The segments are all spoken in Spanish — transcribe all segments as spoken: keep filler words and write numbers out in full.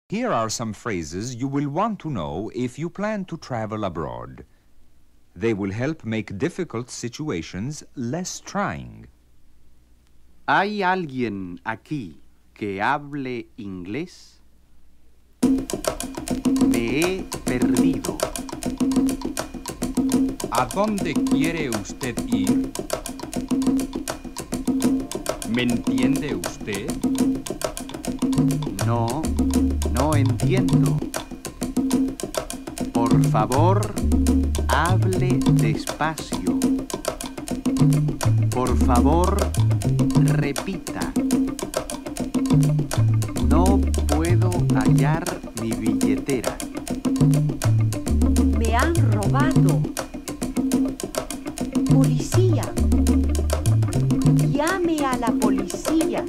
Here are some phrases you will want to know if you plan to travel abroad. They will help make difficult situations less trying. ¿Hay alguien aquí que hable inglés? Me he perdido. ¿A dónde quiere usted ir? ¿Me entiende usted? No, no entiendo. Por favor, hable despacio. Por favor, repita. No puedo hallar mi billetera. Me han robado. Policía. Llame a la policía.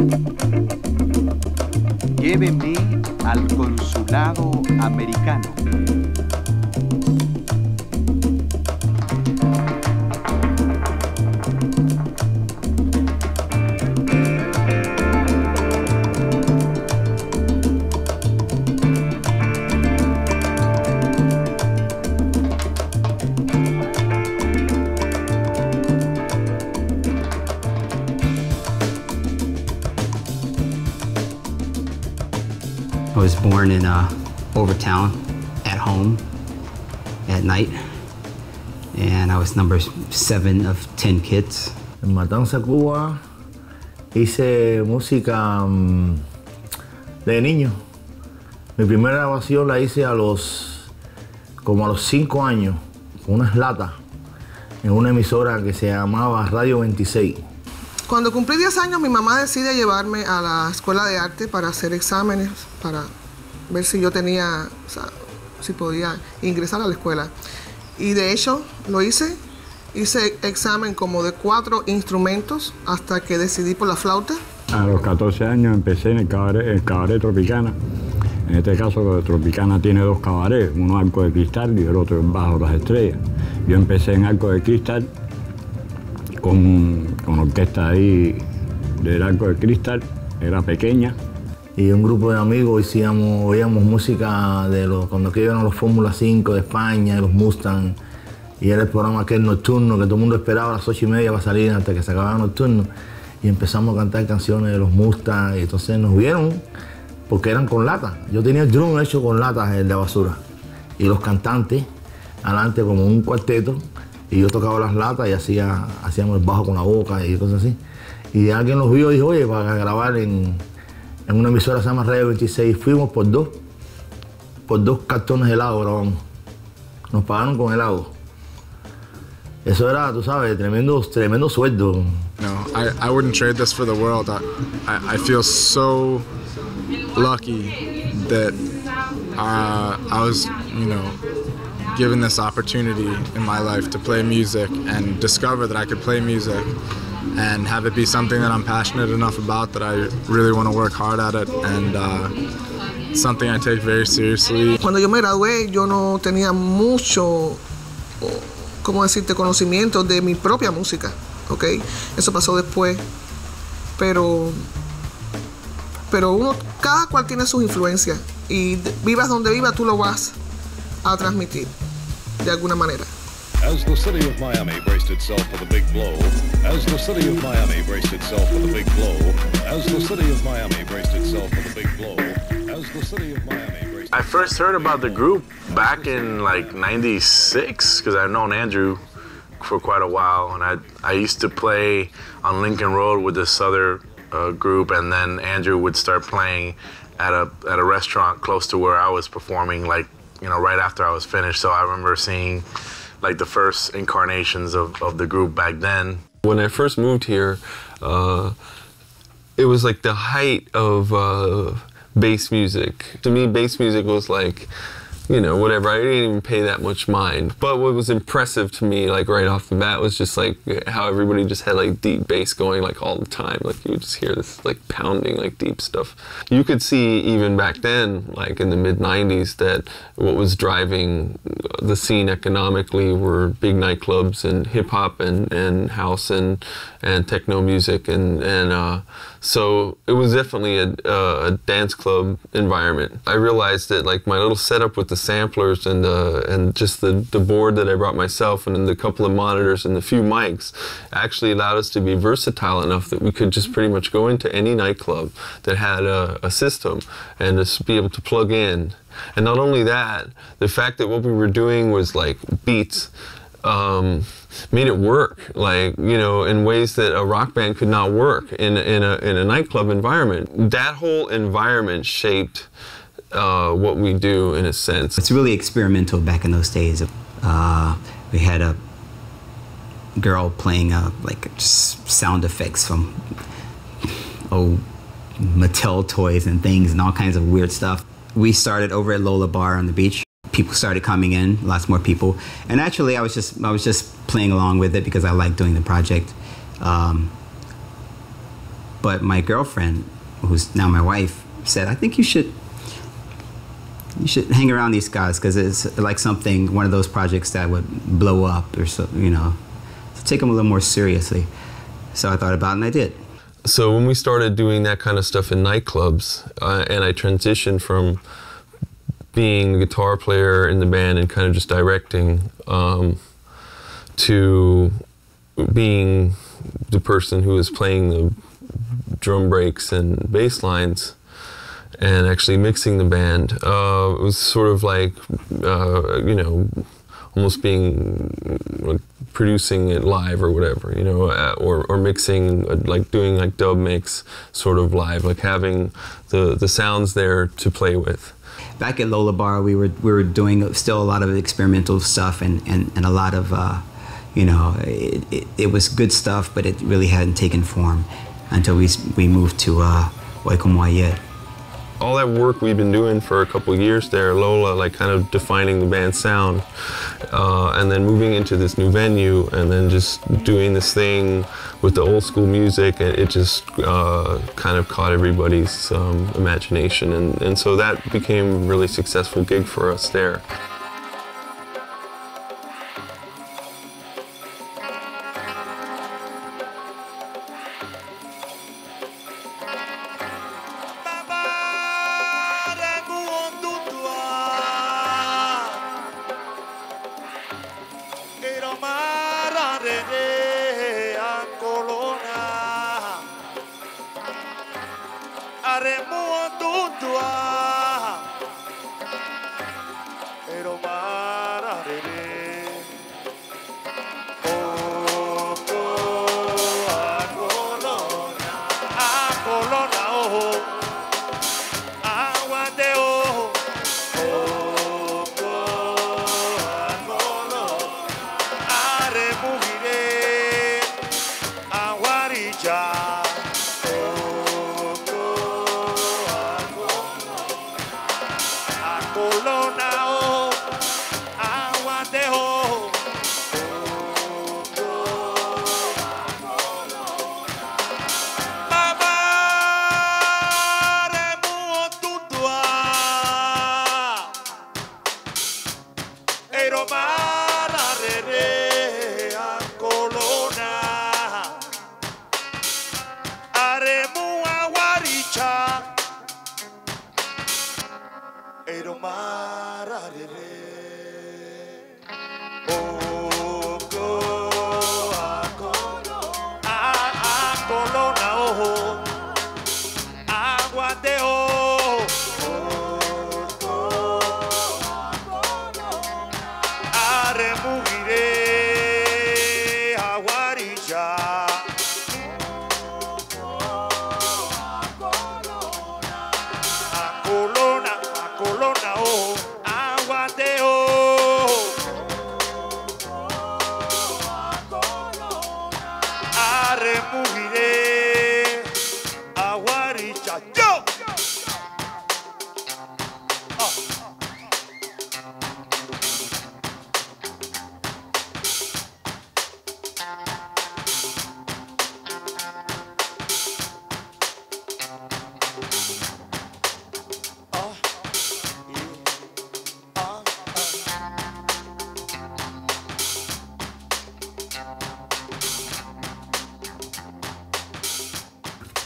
Lléveme al consulado americano. I was born in uh, Overtown, at home, at night, and I was number seven of ten kids. En Matanza, Cuba, hice música um, de niño. Mi primera grabación la hice a los, como a los cinco años, con unas latas, en una emisora que se llamaba Radio veintiséis. Cuando cumplí diez años, mi mamá decide llevarme a la escuela de arte para hacer exámenes, para ver si yo tenía, o sea, si podía ingresar a la escuela. Y de hecho, lo hice. Hice examen como de cuatro instrumentos hasta que decidí por la flauta. A los catorce años empecé en el cabaret, el cabaret Tropicana. En este caso, Tropicana tiene dos cabarets, uno Arco de Cristal y el otro Bajo las Estrellas. Yo empecé en Arco de Cristal, con, con orquesta ahí del Arco de Cristal, era pequeña. Y un grupo de amigos hacíamos, oíamos música de los, cuando aquellos eran los Fórmula cinco de España, los Mustang, y era el programa aquel nocturno que todo el mundo esperaba a las ocho y media para salir hasta que se acababa el nocturno. Y empezamos a cantar canciones de los Mustang, y entonces nos vieron porque eran con latas. Yo tenía el drum hecho con latas, el de basura, y los cantantes adelante como un cuarteto. Y yo tocaba las latas y hacía, hacíamos el bajo con la boca y cosas así. Y alguien nos vio y dijo, oye, para grabar en, en una emisora que se llama Radio veintiséis, fuimos por dos, por dos cartones de helado grabamos. Nos pagaron con helado. Eso era, tú sabes, tremendo, tremendo sueldo. No, I, I wouldn't trade this for the world. I, I, I feel so lucky that uh, I was, you know, given this opportunity in my life to play music and discover that I could play music and have it be something that I'm passionate enough about that I really want to work hard at it, and uh, something I take very seriously. Cuando yo me gradué, yo no tenía mucho, ¿cómo decirte?, conocimiento de mi propia música, ¿ok? Eso pasó después, pero, pero uno, cada cual tiene sus influencias y vivas donde vivas, tú lo vas a transmitir de alguna manera. As the city of Miami braced itself for the big blow, as the city of Miami braced itself for the big blow, as the city of Miami braced itself for the big blow, as the city of Miami braced. I first heard about the group back in like ninety-six because I've known Andrew for quite a while, and I I used to play on Lincoln Road with this other uh, group, and then Andrew would start playing at a at a restaurant close to where I was performing, like, you know, right after I was finished. So I remember seeing like the first incarnations of, of the group back then. When I first moved here, uh, it was like the height of uh, bass music. To me, bass music was like, you know, whatever. I didn't even pay that much mind. But what was impressive to me, like right off the bat, was just like how everybody just had like deep bass going like all the time. Like you would just hear this like pounding, like deep stuff. You could see even back then, like in the mid nineties, that what was driving the scene economically were big nightclubs and hip hop and, and house and, and techno music. And, and uh, So it was definitely a, uh, a dance club environment. I realized that like my little setup with the samplers and uh, and just the, the board that I brought myself and then the couple of monitors and the few mics actually allowed us to be versatile enough that we could just pretty much go into any nightclub that had a, a system and just be able to plug in. And not only that, the fact that what we were doing was like beats um, made it work, like, you know, in ways that a rock band could not work in, in, a, in a nightclub environment. That whole environment shaped uh, what we do in a sense. It's really experimental back in those days. Uh, we had a girl playing uh, like just sound effects from old Mattel toys and things and all kinds of weird stuff. We started over at Lola Bar on the beach. People started coming in, lots more people, and actually I was just I was just playing along with it because I liked doing the project. Um, but my girlfriend, who's now my wife, said, "I think you should you should hang around these guys because it's like something one of those projects that would blow up or so, you know, so take them a little more seriously." So I thought about it and I did. So when we started doing that kind of stuff in nightclubs, uh, and I transitioned from being the guitar player in the band and kind of just directing um, to being the person who was playing the drum breaks and bass lines and actually mixing the band. Uh, it was sort of like, uh, you know, almost being like, producing it live or whatever, you know, uh, or, or mixing, uh, like doing like dub mix sort of live, like having the, the sounds there to play with. Back at Lola Bar, we were we were doing still a lot of experimental stuff and, and, and a lot of, uh, you know, it, it, it was good stuff, but it really hadn't taken form until we, we moved to uh, Oikomoayet. All that work we've been doing for a couple of years there, Lola, like kind of defining the band's sound, uh, and then moving into this new venue, and then just doing this thing with the old school music, it, it just uh, kind of caught everybody's um, imagination, and, and so that became a really successful gig for us there.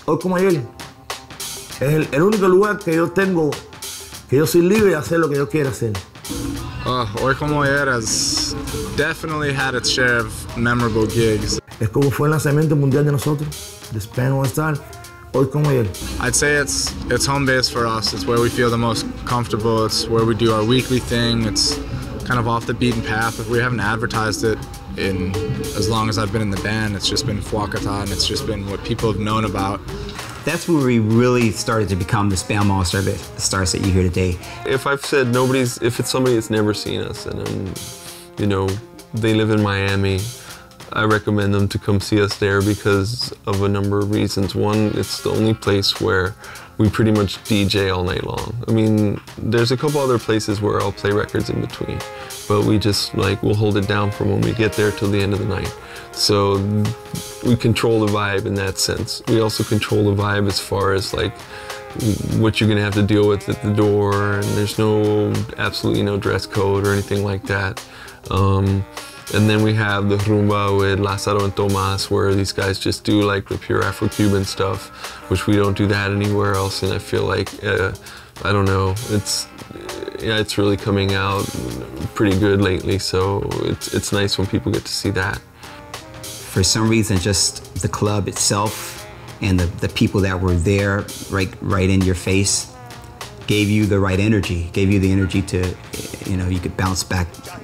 hoy como ayer. Es el, el único lugar que yo tengo, que yo soy libre de hacer lo que yo quiera hacer. Uh, Hoy Como Ayer has definitely had its share of memorable gigs. Es como fue el lanzamiento mundial de nosotros, de Spain All Star, Hoy Como Ayer. I'd say it's it's home base for us. It's where we feel the most comfortable. It's where we do our weekly thing. It's kind of off the beaten path. We haven't advertised it in as long as I've been in the band. It's just been Fuacata, and it's just been what people have known about. That's where we really started to become the Spam All Star, the stars that you hear today. If I've said nobody's, if it's somebody that's never seen us and, um, you know, they live in Miami, I recommend them to come see us there because of a number of reasons. One, it's the only place where we pretty much D J all night long. I mean, there's a couple other places where I'll play records in between, but we just like, we'll hold it down from when we get there till the end of the night. So we control the vibe in that sense. We also control the vibe as far as like what you're gonna have to deal with at the door, and there's no, absolutely no dress code or anything like that. Um, And then we have the rumba with Lázaro and Tomás, where these guys just do like the pure Afro-Cuban stuff, which we don't do that anywhere else. And I feel like, uh, I don't know, it's yeah, it's really coming out pretty good lately. So it's it's nice when people get to see that. For some reason, just the club itself and the, the people that were there, right, right in your face, gave you the right energy, gave you the energy to, you know, you could bounce back.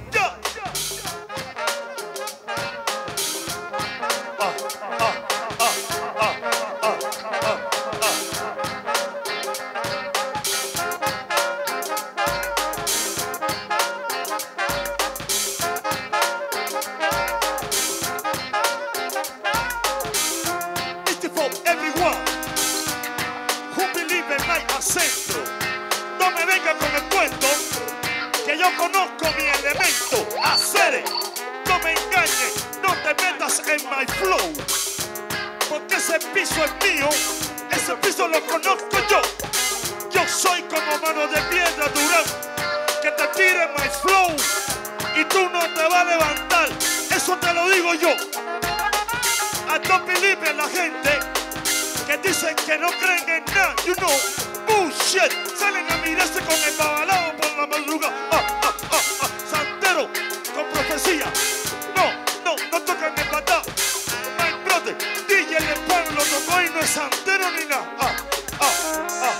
Centro. No me venga con el cuento que yo conozco mi elemento. Hacer, no me engañes, no te metas en my flow, porque ese piso es mío, ese piso lo conozco yo. Yo soy como mano de piedra Durán, que te tire my flow y tú no te vas a levantar. Eso te lo digo yo. I don't believe en la gente que dicen que no creen en nada, you know, bullshit. Salen a mirarse con el babalao por la madrugada. Ah, ah, ah, ah. Santero con profecía. No, no, no tocan el batá. My brother, D J Le Pan lo tocó y no es santero ni nada. Ah, ah, ah.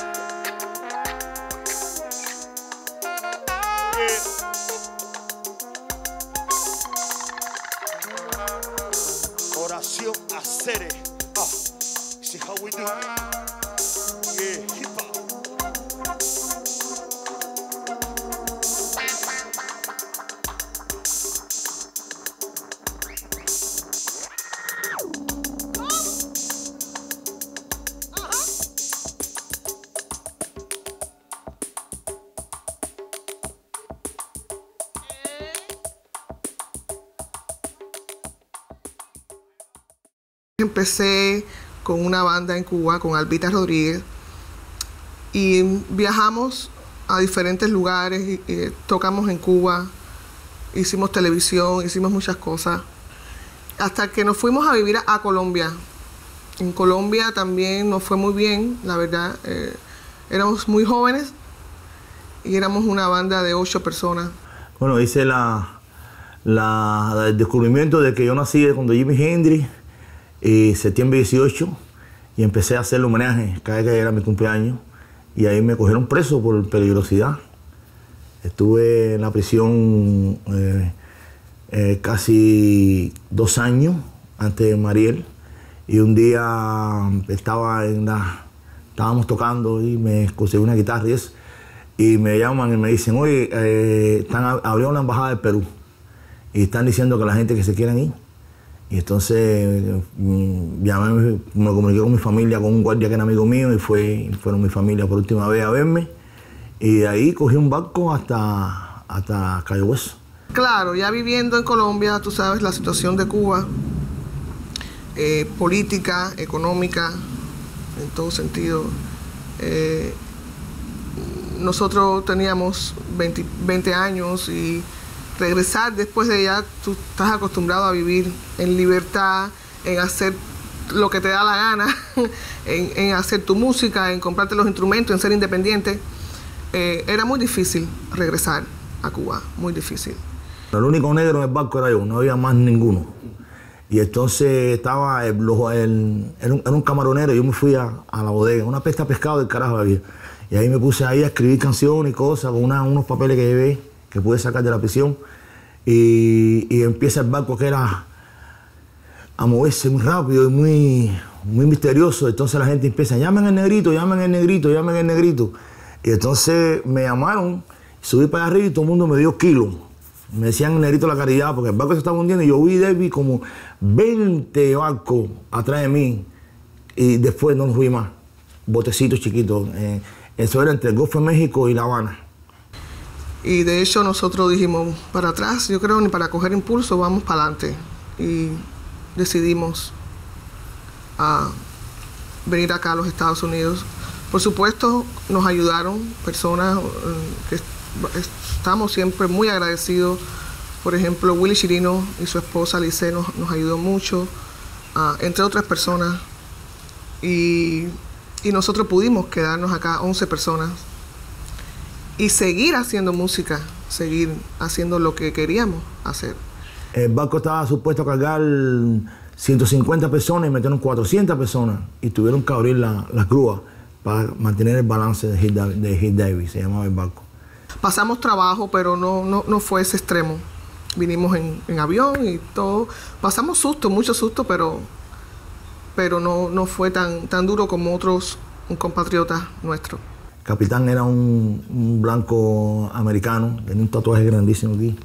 Yeah. Oración a Cere. Ah. See how we do? Yeah, hip hop. Empecé con una banda en Cuba, con Albita Rodríguez, y viajamos a diferentes lugares, y, y tocamos en Cuba, hicimos televisión, hicimos muchas cosas, hasta que nos fuimos a vivir a, a Colombia. En Colombia también nos fue muy bien, la verdad. Eh, éramos muy jóvenes y éramos una banda de ocho personas. Bueno, hice la, la, el descubrimiento de que yo nací cuando Jimi Hendrix, y septiembre dieciocho, y empecé a hacer el homenaje cada vez que era mi cumpleaños, y ahí me cogieron preso por peligrosidad. Estuve en la prisión eh, eh, casi dos años antes de Mariel, y un día estaba en la, estábamos tocando y me conseguí una guitarra y eso, y me llaman y me dicen, oye, eh, están, abrieron la embajada del Perú y están diciendo que la gente que se quieran ir. Y entonces llamé, me comuniqué con mi familia, con un guardia que era amigo mío, y fue, fueron mi familia por última vez a verme. Y de ahí cogí un barco hasta, hasta Cayo Hueso. Claro, ya viviendo en Colombia, tú sabes la situación de Cuba, eh, política, económica, en todo sentido. Eh, nosotros teníamos veinte, veinte años y regresar después de ya, tú estás acostumbrado a vivir en libertad, en hacer lo que te da la gana, en, en hacer tu música, en comprarte los instrumentos, en ser independiente. Eh, era muy difícil regresar a Cuba, muy difícil. El único negro en el barco era yo, no había más ninguno. Y entonces estaba, el, el, era, un, era un camaronero, yo me fui a, a la bodega, una pesta de pescado del carajo había. Y ahí me puse ahí a escribir canciones y cosas, con una, unos papeles que llevé, que pude sacar de la prisión. Y, y empieza el barco que era a moverse muy rápido y muy, muy misterioso. Entonces la gente empieza, llamen al negrito, llamen al negrito, llamen al negrito. Y entonces me llamaron, subí para arriba y todo el mundo me dio kilo. Me decían el negrito de la caridad, porque el barco se estaba hundiendo y yo vi, David, como veinte barcos atrás de mí y después no los vi más, botecitos chiquitos. Eh, eso era entre el Golfo de México y La Habana. Y de hecho nosotros dijimos, para atrás, yo creo ni para coger impulso, vamos para adelante. Y decidimos a venir acá a los Estados Unidos. Por supuesto, nos ayudaron personas que estamos siempre muy agradecidos. Por ejemplo, Willy Chirino y su esposa Lice nos, nos ayudó mucho, uh, entre otras personas. Y, y nosotros pudimos quedarnos acá once personas y seguir haciendo música, seguir haciendo lo que queríamos hacer. El barco estaba supuesto a cargar ciento cincuenta personas y metieron cuatrocientas personas y tuvieron que abrir la, las grúas para mantener el balance de Hit, de Hit David, se llamaba el barco. Pasamos trabajo, pero no, no, no fue ese extremo. Vinimos en, en avión y todo. Pasamos susto, mucho susto, pero, pero no, no fue tan, tan duro como otros compatriotas nuestros. El capitán era un, un blanco americano, tenía un tatuaje grandísimo aquí.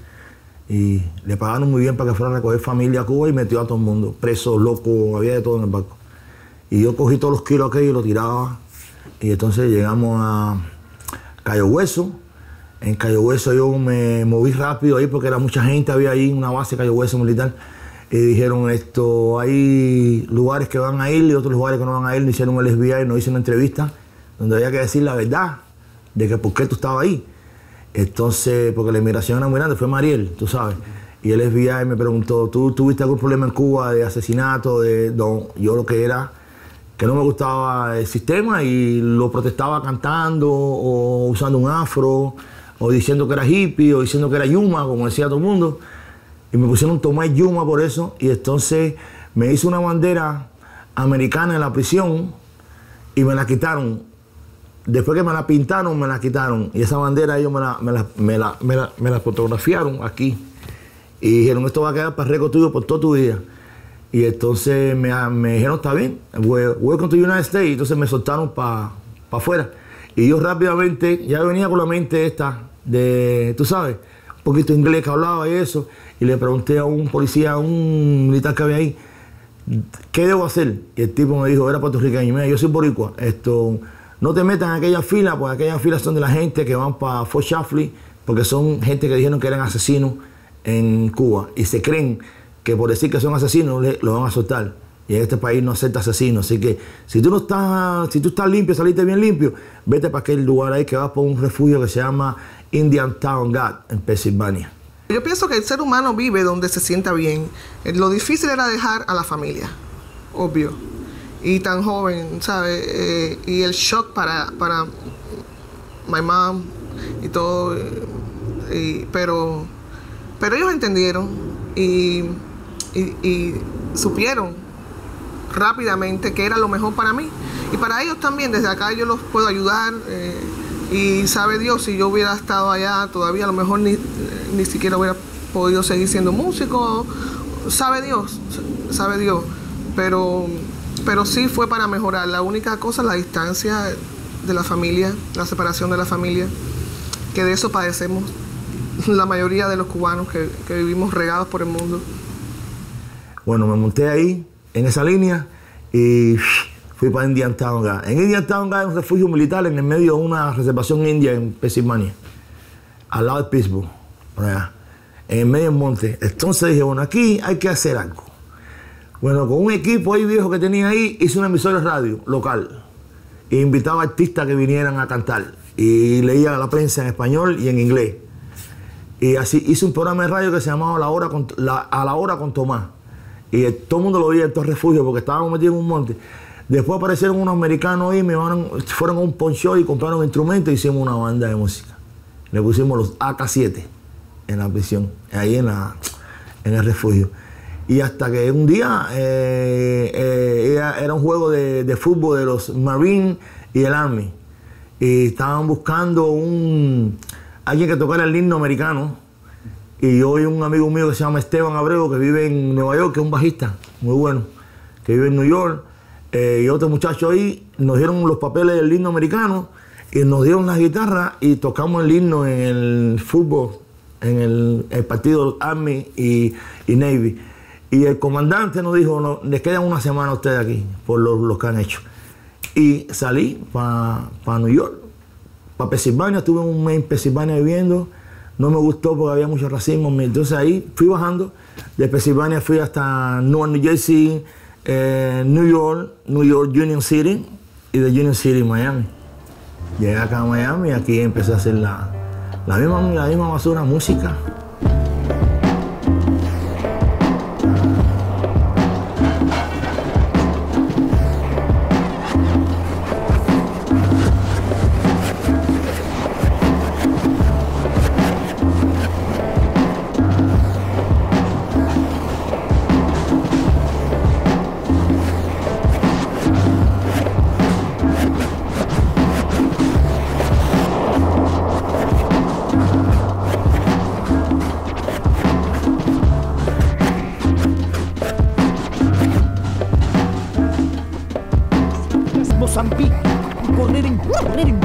Y le pagaron muy bien para que fuera a recoger familia a Cuba y metió a todo el mundo. Presos, locos, había de todo en el barco. Y yo cogí todos los kilos aquellos y los tiraba. Y entonces llegamos a Cayo Hueso. En Cayo Hueso yo me moví rápido ahí porque era mucha gente, había ahí una base Cayo Hueso militar. Y dijeron, esto, hay lugares que van a ir y otros lugares que no van a ir. Nos hicieron el F B I, nos hizo una entrevista donde había que decir la verdad de que por qué tú estabas ahí. Entonces, porque la inmigración era muy grande, fue Mariel, tú sabes. Y el F B I me preguntó, ¿tú tuviste algún problema en Cuba de asesinato? De, no, yo lo que era, que no me gustaba el sistema y lo protestaba cantando o usando un afro, o diciendo que era hippie, o diciendo que era Yuma, como decía todo el mundo. Y me pusieron Tomás Yuma por eso, y entonces me hizo una bandera americana en la prisión y me la quitaron. Después que me la pintaron, me la quitaron. Y esa bandera ellos me la, me la, me la, me la, me la fotografiaron aquí. Y dijeron, esto va a quedar para récord tuyo por todo tu vida. Y entonces me, me dijeron, está bien, welcome to the United States. Y entonces me soltaron para pa afuera. Y yo rápidamente, ya venía con la mente esta de, tú sabes, un poquito inglés que hablaba y eso. Y le pregunté a un policía, a un militar que había ahí, ¿qué debo hacer? Y el tipo me dijo, era puertorriqueño, mira, yo soy boricua, esto... No te metan en aquella fila, porque aquellas filas son de la gente que van para Fort Chaffee, porque son gente que dijeron que eran asesinos en Cuba. Y se creen que por decir que son asesinos, lo van a soltar. Y en este país no acepta asesinos. Así que si tú no estás, si tú estás limpio, saliste bien limpio, vete para aquel lugar ahí que vas por un refugio que se llama Indiantown Gap, en Pensilvania. Yo pienso que el ser humano vive donde se sienta bien. Lo difícil era dejar a la familia, obvio. Y tan joven, ¿sabes? Eh, y el shock para, para my mom y todo. Y, pero, pero ellos entendieron y, y, y supieron rápidamente que era lo mejor para mí. Y para ellos también, desde acá yo los puedo ayudar. Eh, y sabe Dios, si yo hubiera estado allá, todavía a lo mejor ni, ni siquiera hubiera podido seguir siendo músico. Sabe Dios, sabe Dios. Pero... Pero sí fue para mejorar. La única cosa, la distancia de la familia, la separación de la familia, que de eso padecemos la mayoría de los cubanos que, que vivimos regados por el mundo. Bueno, me monté ahí, en esa línea, y fui para Indiantown Gap. En Indiantown Gap hay un refugio militar en el medio de una reservación india en Pensilvania, al lado de Pittsburgh, por allá, en el medio del monte. Entonces dije, bueno, aquí hay que hacer algo. Bueno, con un equipo ahí viejo que tenía ahí, hice una emisora de radio local. E invitaba a artistas que vinieran a cantar. Y leía la prensa en español y en inglés. Y así hice un programa de radio que se llamaba La Hora con, la, A la Hora con Tomás. Y eh, todo el mundo lo veía en todo refugio porque estábamos metidos en un monte. Después aparecieron unos americanos ahí, me van, fueron a un pawn shop y compraron instrumentos y hicimos una banda de música. Le pusimos los A K siete en la prisión, ahí en, la, en el refugio. Y hasta que un día eh, eh, era, era un juego de, de fútbol de los Marines y el Army. Y estaban buscando un, alguien que tocara el himno americano. Y yo y un amigo mío que se llama Esteban Abreu, que vive en Nueva York, que es un bajista muy bueno, que vive en New York, eh, y otro muchacho ahí, nos dieron los papeles del himno americano y nos dieron las guitarras y tocamos el himno en el fútbol, en el, el partido Army y, y Navy. Y el comandante nos dijo, no, les quedan una semana a ustedes aquí por lo, lo que han hecho. Y salí para pa New York, para Pensilvania, estuve un mes en Pensilvania viviendo. No me gustó porque había mucho racismo. Entonces ahí fui bajando. De Pensilvania fui hasta Newark, New Jersey, eh, New York, New York, Union City, y de Union City, Miami. Llegué acá a Miami y aquí empecé a hacer la, la, misma, la misma basura, música. Mozambique, correr en, correr en.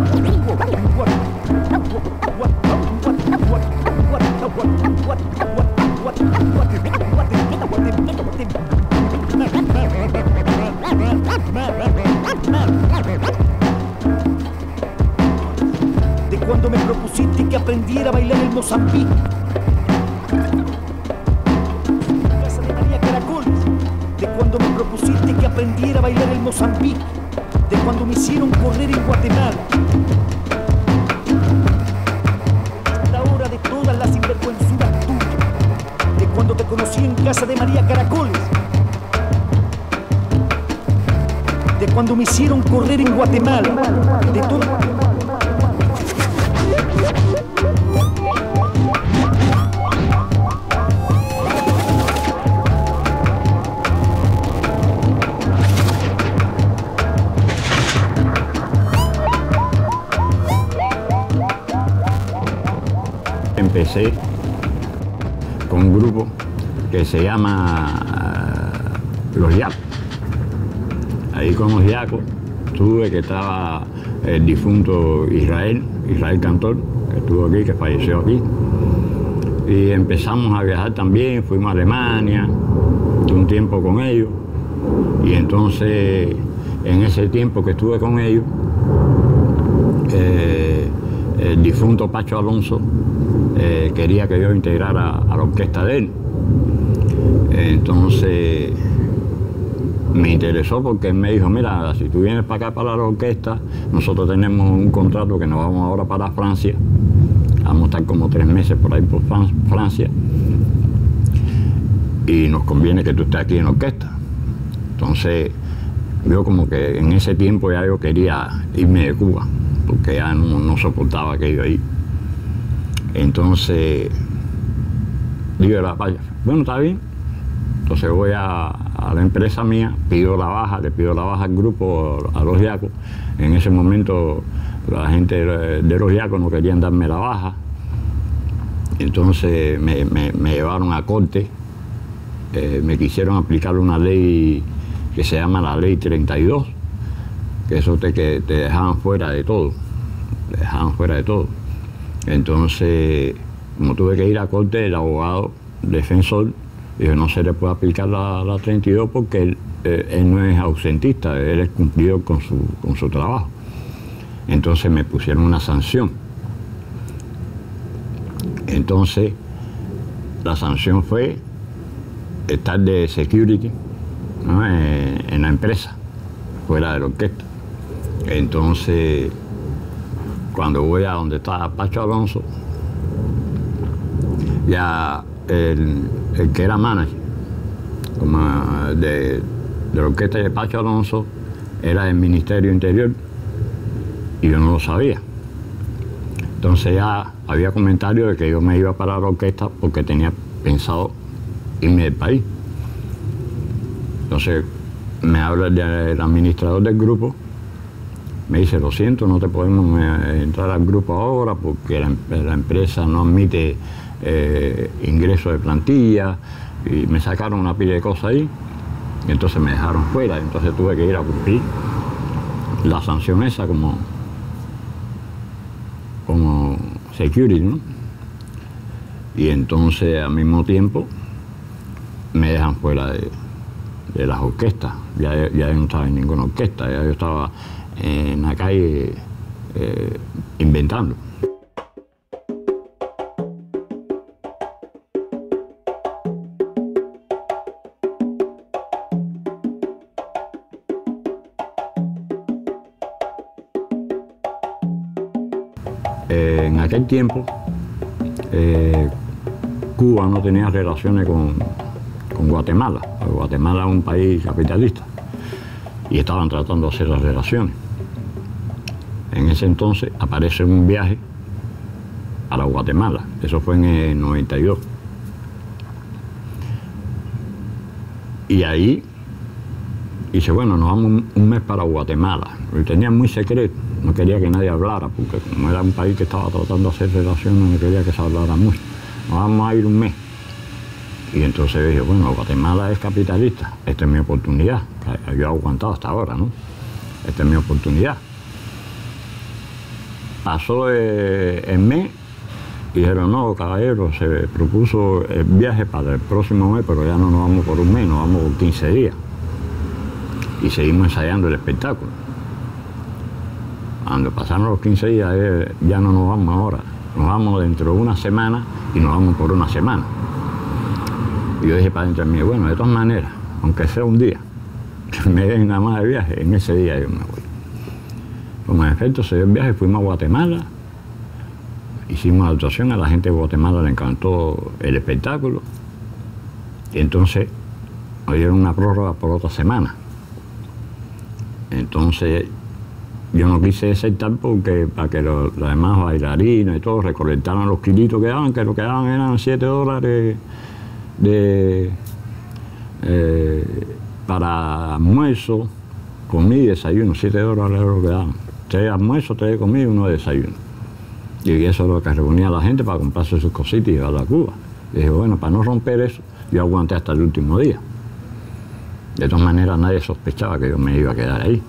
De cuando me propusiste que aprendiera a bailar el Mozambique. Casa de María Caracoles. De cuando me propusiste que aprendiera a bailar el Mozambique. De cuando me hicieron correr en Guatemala. Hasta ahora de todas las sinvergüenzuras tuyas. De cuando te conocí en casa de María Caracoles. De cuando me hicieron correr en Guatemala. De todo. Empecé con un grupo que se llama uh, Los Yacos. Ahí con Los Yacos tuve que estaba el difunto Israel, Israel Cantor, que estuvo aquí, que falleció aquí. Y empezamos a viajar también, fuimos a Alemania, un tiempo con ellos. Y entonces, en ese tiempo que estuve con ellos, eh, el difunto Pacho Alonso Eh, quería que yo integrara a la orquesta de él. Entonces me interesó porque él me dijo, mira, si tú vienes para acá para la orquesta, nosotros tenemos un contrato que nos vamos ahora para Francia, vamos a estar como tres meses por ahí por Francia, y nos conviene que tú estés aquí en la orquesta. Entonces yo como que en ese tiempo ya yo quería irme de Cuba, porque ya no, no soportaba aquello ahí. Entonces, digo, bueno, está bien. Entonces voy a, a la empresa mía, pido la baja, le pido la baja al grupo, a Los Yacos. En ese momento la gente de Los Yacos no querían darme la baja. Entonces me, me, me llevaron a corte, eh, me quisieron aplicar una ley que se llama la ley treinta y dos, que eso te, que te dejaban fuera de todo, te dejaban fuera de todo. Entonces, como tuve que ir a corte, el abogado defensor dijo, no se le puede aplicar la, la treinta y dos porque él, eh, él no es ausentista, él es cumplidor con su, con su trabajo. Entonces me pusieron una sanción. Entonces, la sanción fue estar de security, ¿no?, en, en la empresa, fuera de la orquesta. Entonces, cuando voy a donde está Pacho Alonso, ya el, el que era manager como de, de la orquesta de Pacho Alonso, era del Ministerio Interior y yo no lo sabía. Entonces ya había comentarios de que yo me iba para la orquesta porque tenía pensado irme del país. Entonces me habla el, el administrador del grupo, me dice, lo siento, no te podemos entrar al grupo ahora porque la, la empresa no admite eh, ingresos de plantilla, y me sacaron una pila de cosas ahí, y entonces me dejaron fuera, entonces tuve que ir a cumplir la sanción esa como, como security, ¿no? Y entonces al mismo tiempo me dejan fuera de, de las orquestas, ya, ya no estaba en ninguna orquesta, ya yo estaba en la calle eh, inventando. Eh, en aquel tiempo eh, Cuba no tenía relaciones con, con Guatemala. Guatemala es un país capitalista y estaban tratando de hacer las relaciones. En ese entonces aparece un viaje a la Guatemala, eso fue en el noventa y dos. Y ahí dice, bueno, nos vamos un, un mes para Guatemala. Lo tenía muy secreto, no quería que nadie hablara, porque como era un país que estaba tratando de hacer relaciones, no quería que se hablara mucho. Nos vamos a ir un mes. Y entonces dije, bueno, Guatemala es capitalista, esta es mi oportunidad. Yo he aguantado hasta ahora, ¿no? Esta es mi oportunidad. Pasó eh, el mes y dijeron, no, caballero, se propuso el viaje para el próximo mes, pero ya no nos vamos por un mes, nos vamos por quince días. Y seguimos ensayando el espectáculo. Cuando pasaron los quince días, eh, ya no nos vamos ahora, nos vamos dentro de una semana y nos vamos por una semana. Y yo dije para dentro de mí, bueno, de todas maneras, aunque sea un día, que me den nada más de viaje, en ese día yo me voy. Como en efecto se dio el viaje, fuimos a Guatemala, hicimos la actuación, a la gente de Guatemala le encantó el espectáculo, y entonces nos dieron una prórroga por otra semana. Entonces yo no quise aceptar porque para que los, los demás bailarinos y todo recolectaran los kilitos que daban, que lo que daban eran siete dólares de, eh, para almuerzo, comida y desayuno, siete dólares era lo que daban. Tres almuerzos, tres de comida y uno de desayuno. Y eso es lo que reunía a la gente para comprarse sus cositas y llevarla a Cuba. Y dije, bueno, para no romper eso, yo aguanté hasta el último día. De todas maneras, nadie sospechaba que yo me iba a quedar ahí.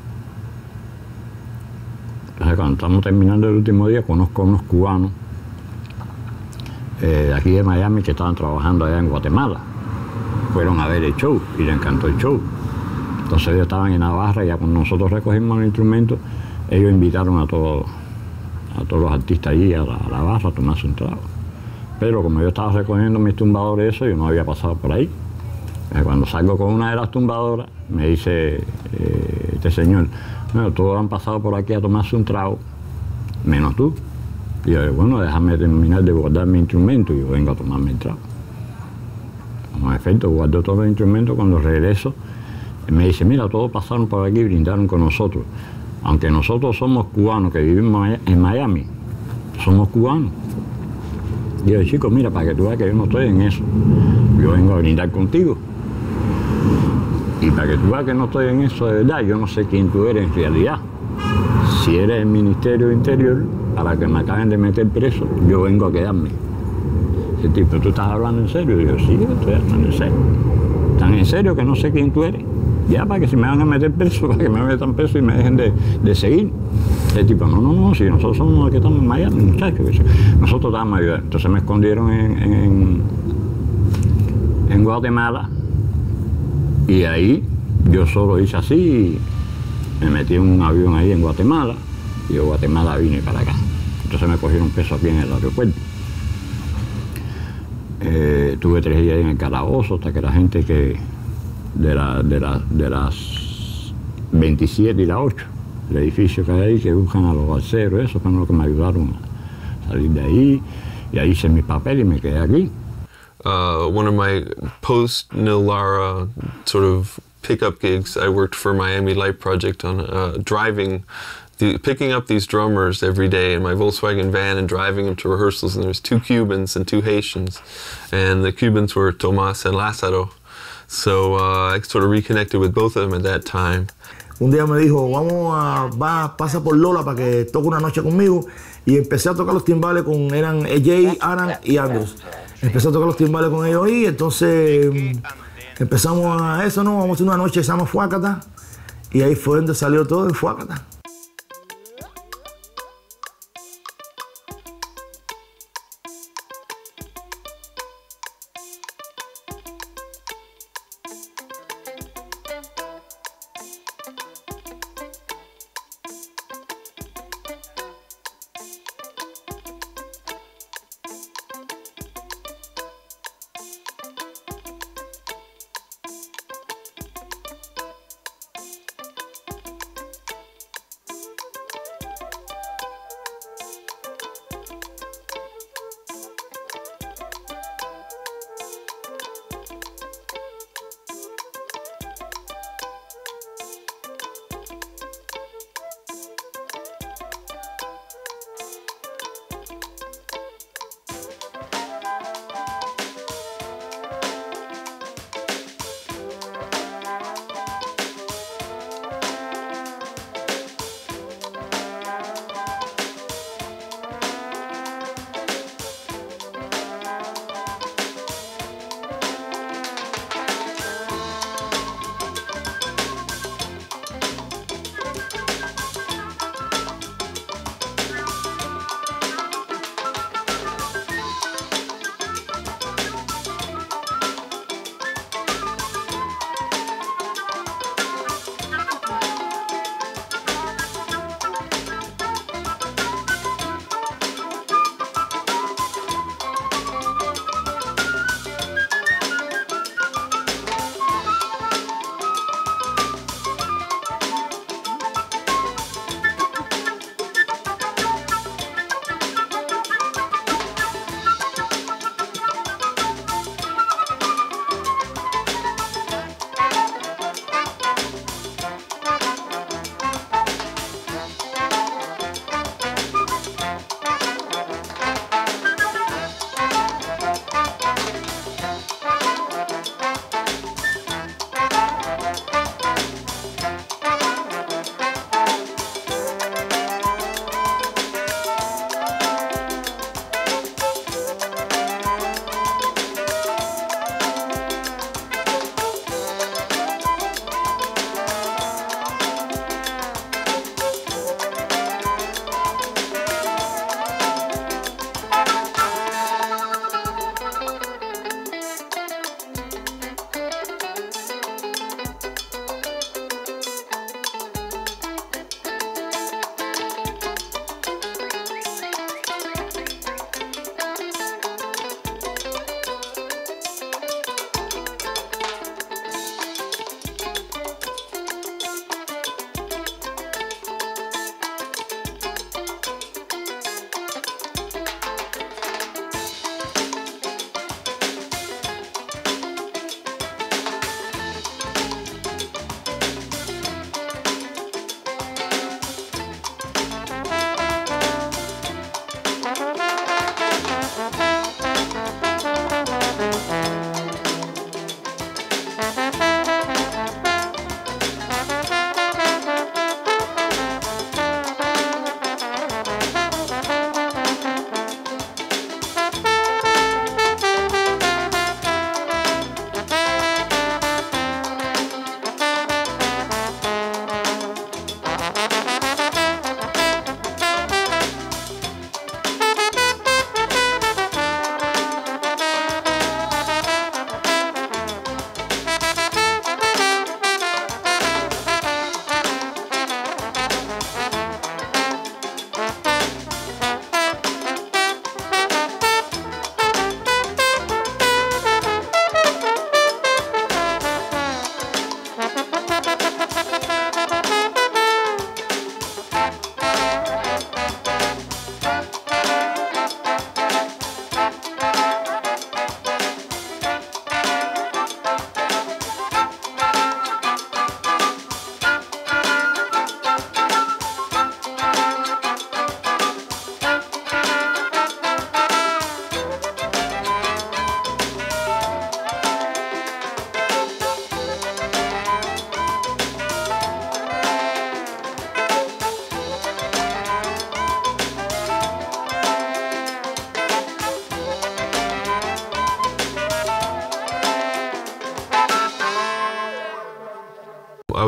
Entonces, cuando estamos terminando el último día, conozco a unos cubanos eh, de aquí de Miami que estaban trabajando allá en Guatemala. Fueron a ver el show y les encantó el show. Entonces ellos estaban en Navarra y ya cuando nosotros recogimos el instrumento, ellos invitaron a todos, a todos los artistas allí a la, a la barra a tomarse un trago. Pero como yo estaba recogiendo mis tumbadores, eso, yo no había pasado por ahí. Cuando salgo con una de las tumbadoras, me dice eh, este señor, bueno, todos han pasado por aquí a tomarse un trago, menos tú. Y yo, bueno, déjame terminar de guardar mi instrumento y yo vengo a tomarme el trago. Como en efecto, guardo todos los instrumentos, cuando regreso, me dice, mira, todos pasaron por aquí y brindaron con nosotros. Aunque nosotros somos cubanos que vivimos en Miami, somos cubanos. Y yo, chico, mira, para que tú veas que yo no estoy en eso. Yo vengo a brindar contigo. Y para que tú veas que no estoy en eso de verdad, yo no sé quién tú eres en realidad. Si eres el Ministerio Interior, para que me acaben de meter preso, yo vengo a quedarme. Ese tipo, ¿tú estás hablando en serio? Y yo, sí, estoy hablando en serio. ¿Tan en serio que no sé quién tú eres? Ya, para que si me van a meter preso, para que me metan preso y me dejen de, de seguir. El tipo, no, no, no, si nosotros somos los que estamos en Miami, muchachos, nosotros estamos a ayudar. Entonces me escondieron en, en, en Guatemala y ahí yo solo hice así y me metí en un avión ahí en Guatemala y de Guatemala vine para acá. Entonces me cogieron preso aquí en el aeropuerto. Eh, tuve tres días en el calabozo hasta que la gente que de, la, de, la, de las veintisiete y las ocho, el edificio que hay ahí, que buscan a los balseros, esos fueron los que me ayudaron a salir de ahí, y ahí hice mis papeles y me quedé aquí. uh, one of my post-Nilara sort of pickup gigs, I worked for Miami Light Project on uh, driving, the, picking up these drummers every day in my Volkswagen van and driving them to rehearsals. And there was two Cubans and two Haitians. And the Cubans were Tomas and Lázaro. So uh, I sort of reconnected with both of them at that time. Un día me dijo, vamos a, va, pasa por Lola para que toque una noche conmigo. Y empecé a tocar los timbales con, eran Jay, Aran y Andrews. Empecé a tocar los timbales con ellos y entonces empezamos a eso, ¿no? Vamos a hacer una noche que se llama Fuácata. Y ahí fue donde salió todo en Fuácata.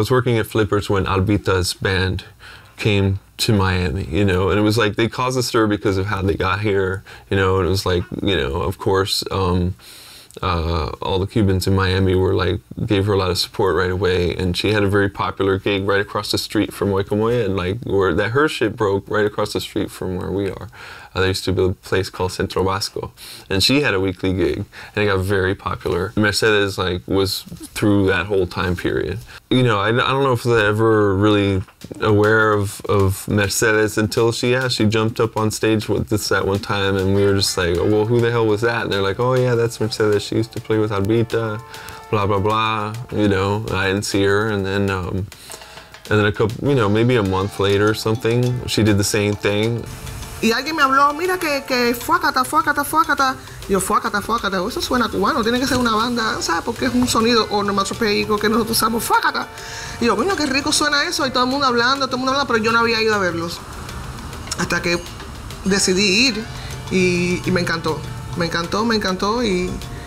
was working at Flippers when Albita's band came to Miami, you know, and it was like they caused a stir because of how they got here, you know, and it was like, you know, of course, um, uh, all the Cubans in Miami were like, gave her a lot of support right away, and she had a very popular gig right across the street from Moy Como, and like where that her shit broke right across the street from where we are. Uh, there used to be a place called Centro Vasco, and she had a weekly gig, and it got very popular. Mercedes like was through that whole time period. You know, I, I don't know if they're ever really aware of, of Mercedes until she, yeah, she jumped up on stage with this at one time, and we were just like, oh, well, who the hell was that? And they're like, oh yeah, that's Mercedes. She used to play with Albita, blah blah blah. You know, I didn't see her, and then um, and then a couple, you know, maybe a month later or something, she did the same thing. Y alguien me habló, mira que, que fuácata, fuácata, fuácata. Y yo, fuácata, fuácata, eso suena cubano, tiene que ser una banda, ¿sabes? Porque es un sonido onomatopeico que nosotros usamos, fuácata. Y yo, coño, qué rico suena eso, y todo el mundo hablando, todo el mundo hablando, pero yo no había ido a verlos. Hasta que decidí ir, y, y me encantó, me encantó, me encantó, y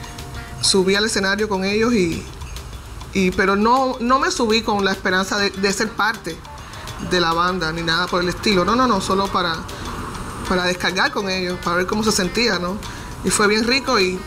subí al escenario con ellos, y, y pero no, no me subí con la esperanza de, de ser parte de la banda, ni nada por el estilo, no, no, no, solo para... para descargar con ellos, para ver cómo se sentía, ¿no? Y fue bien rico y,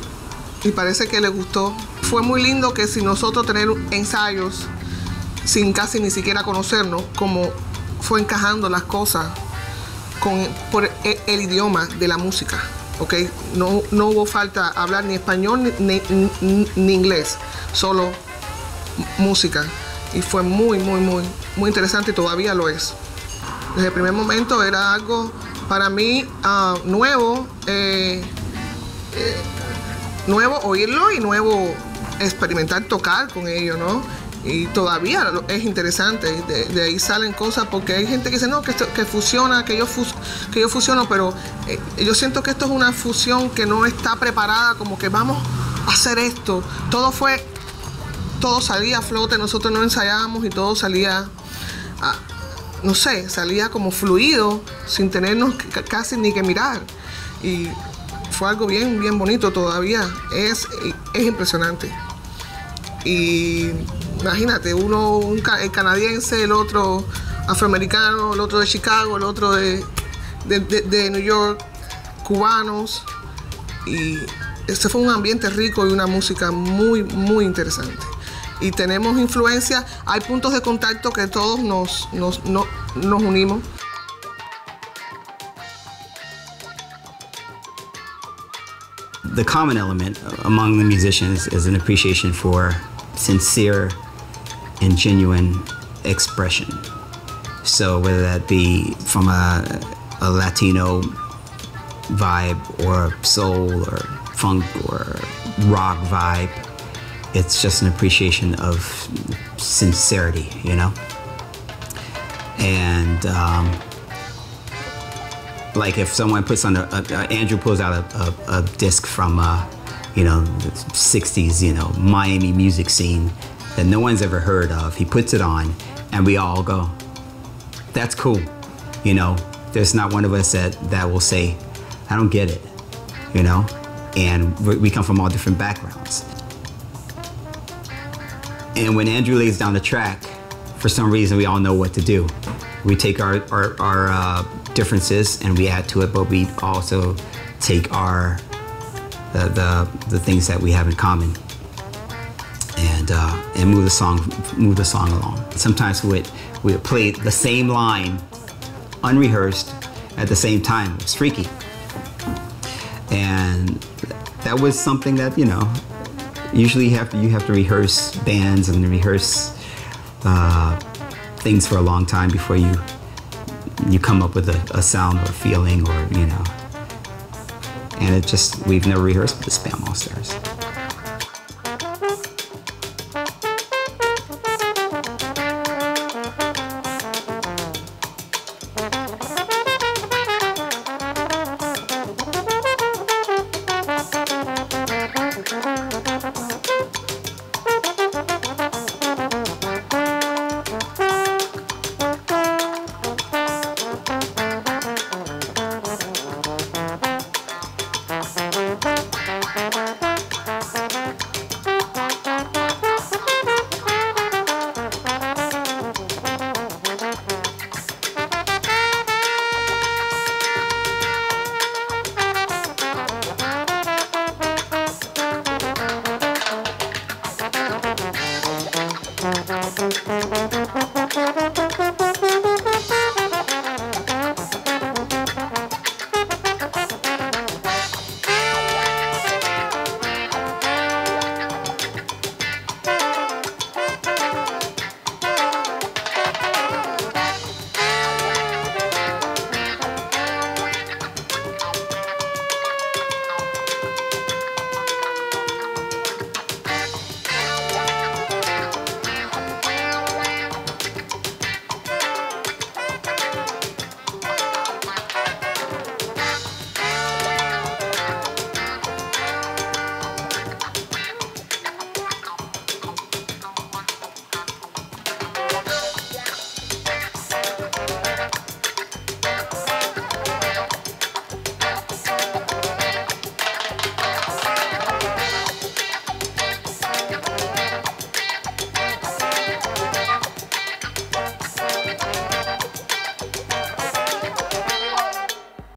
y parece que les gustó. Fue muy lindo que sin nosotros tener ensayos, sin casi ni siquiera conocernos, como fue encajando las cosas con, por el, el idioma de la música, ¿ok? No, no hubo falta hablar ni español ni, ni, ni, ni inglés, solo música. Y fue muy, muy, muy, muy interesante y todavía lo es. Desde el primer momento era algo para mí uh, nuevo, eh, eh, nuevo oírlo y nuevo experimentar tocar con ellos, ¿no? Y todavía es interesante, de, de ahí salen cosas, porque hay gente que dice, no, que, esto, que fusiona, que yo, fus, que yo fusiono, pero eh, yo siento que esto es una fusión que no está preparada, como que vamos a hacer esto. Todo fue, todo salía a flote, nosotros no ensayábamos y todo salía a, no sé, salía como fluido, sin tenernos casi ni que mirar. Y fue algo bien, bien bonito todavía. Es, es impresionante. Y imagínate, uno, un, el canadiense, el otro afroamericano, el otro de Chicago, el otro de, de, de, de New York, cubanos. Y este fue un ambiente rico y una música muy, muy interesante. Y tenemos influencia, hay puntos de contacto que todos nos, nos, nos, nos unimos. The common element among the musicians is an appreciation for sincere and genuine expression. So whether that be from a, a Latino vibe or soul or funk or rock vibe, it's just an appreciation of sincerity, you know? And um, like if someone puts on a, a, a Andrew pulls out a, a, a disc from, uh, you know, the sixties, you know, Miami music scene that no one's ever heard of, he puts it on and we all go, that's cool. You know, there's not one of us that, that will say, I don't get it, you know? And we come from all different backgrounds. And when Andrew lays down the track, for some reason we all know what to do. We take our, our, our uh, differences and we add to it, but we also take our, the, the, the things that we have in common and, uh, and move the song, move the song along. Sometimes we would, we would play the same line, unrehearsed, at the same time. It was freaky. And that was something that, you know, usually you have to, you have to rehearse bands and rehearse uh, things for a long time before you you come up with a, a sound or a feeling, or, you know. And it just, we've never rehearsed with the Spam All Stars.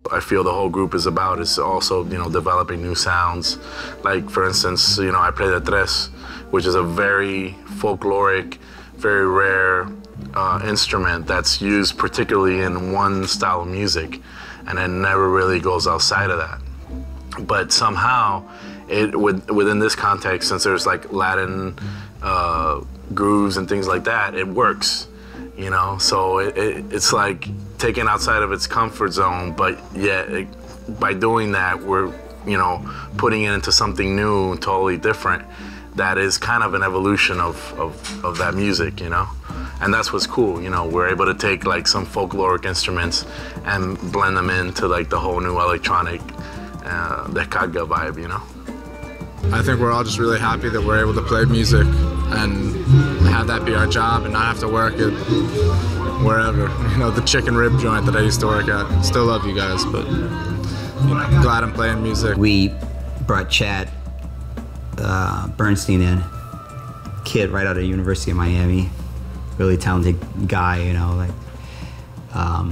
I feel the whole group is about is also, you know, developing new sounds. Like, for instance, you know, I play the tres, which is a very folkloric, very rare uh, instrument that's used particularly in one style of music, and it never really goes outside of that. But somehow, it with, within this context, since there's like Latin uh, grooves and things like that, it works, you know? So it, it, it's like taken outside of its comfort zone, but yet it, by doing that, we're, you know, putting it into something new, totally different, that is kind of an evolution of, of, of that music, you know? And that's what's cool, you know, we're able to take like some folkloric instruments and blend them into like the whole new electronic uh, descarga vibe, you know? I think we're all just really happy that we're able to play music and have that be our job and not have to work it wherever. You know, the chicken rib joint that I used to work at. Still love you guys, but you know, glad I'm playing music. We brought Chad uh, Bernstein in, kid right out of the University of Miami, really talented guy, you know, like, um,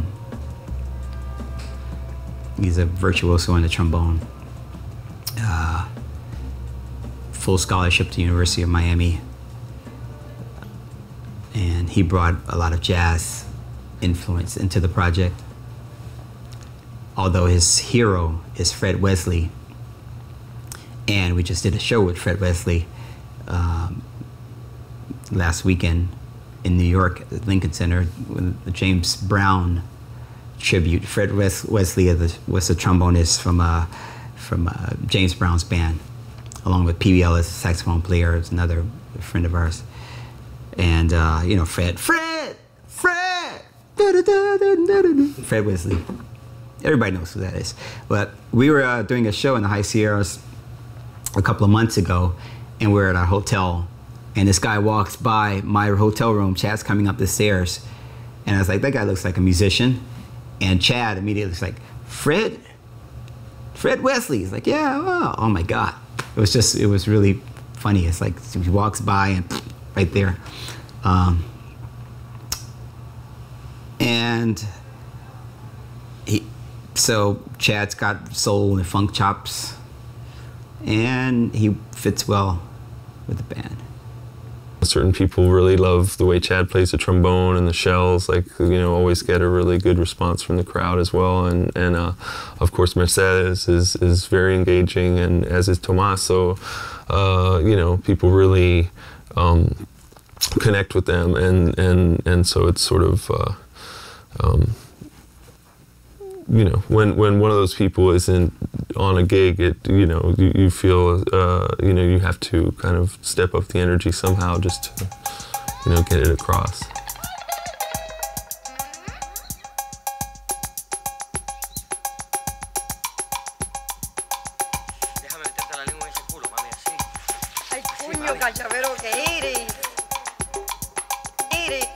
he's a virtuoso on the trombone. Uh, full scholarship to the University of Miami. And he brought a lot of jazz influence into the project. Although his hero is Fred Wesley. And we just did a show with Fred Wesley um, last weekend in New York at the Lincoln Center with the James Brown tribute. Fred Wes Wesley was a trombonist from, uh, from uh, James Brown's band, along with P B L as a saxophone player, is another friend of ours. And, uh, you know, Fred, Fred, Fred, da, da, da, da, da, da. Fred Wesley. Everybody knows who that is. But we were uh, doing a show in the High Sierras a couple of months ago, and we're at our hotel, and this guy walks by my hotel room. Chad's coming up the stairs, and I was like, that guy looks like a musician. And Chad immediately was like, Fred? Fred Wesley? He's like, yeah, oh, oh my God. It was just, it was really funny. It's like he walks by and right there. Um, and he, so Chad's got soul and funk chops, and he fits well with the band. Certain people really love the way Chad plays the trombone, and the shells, like, you know, always get a really good response from the crowd as well. And, and uh, of course, Mercedes is, is very engaging, and as is Tomas. So, uh, you know, people really um, connect with them, and, and, and so it's sort of, uh, um, you know, when, when one of those people isn't on a gig, it, you know, you, you feel, uh, you know, you have to kind of step up the energy somehow just to, you know, get it across. Ay, puño, cachavero, que iris. Iris.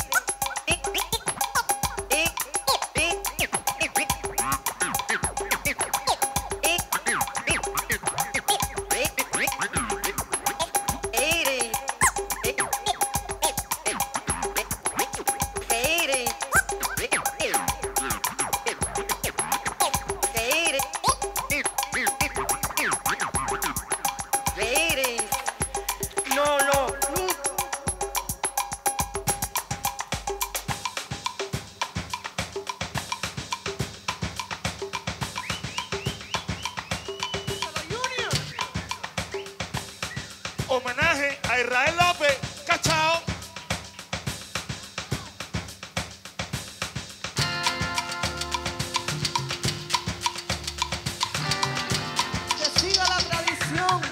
Homenaje a Israel López, cachao. Que siga la tradición.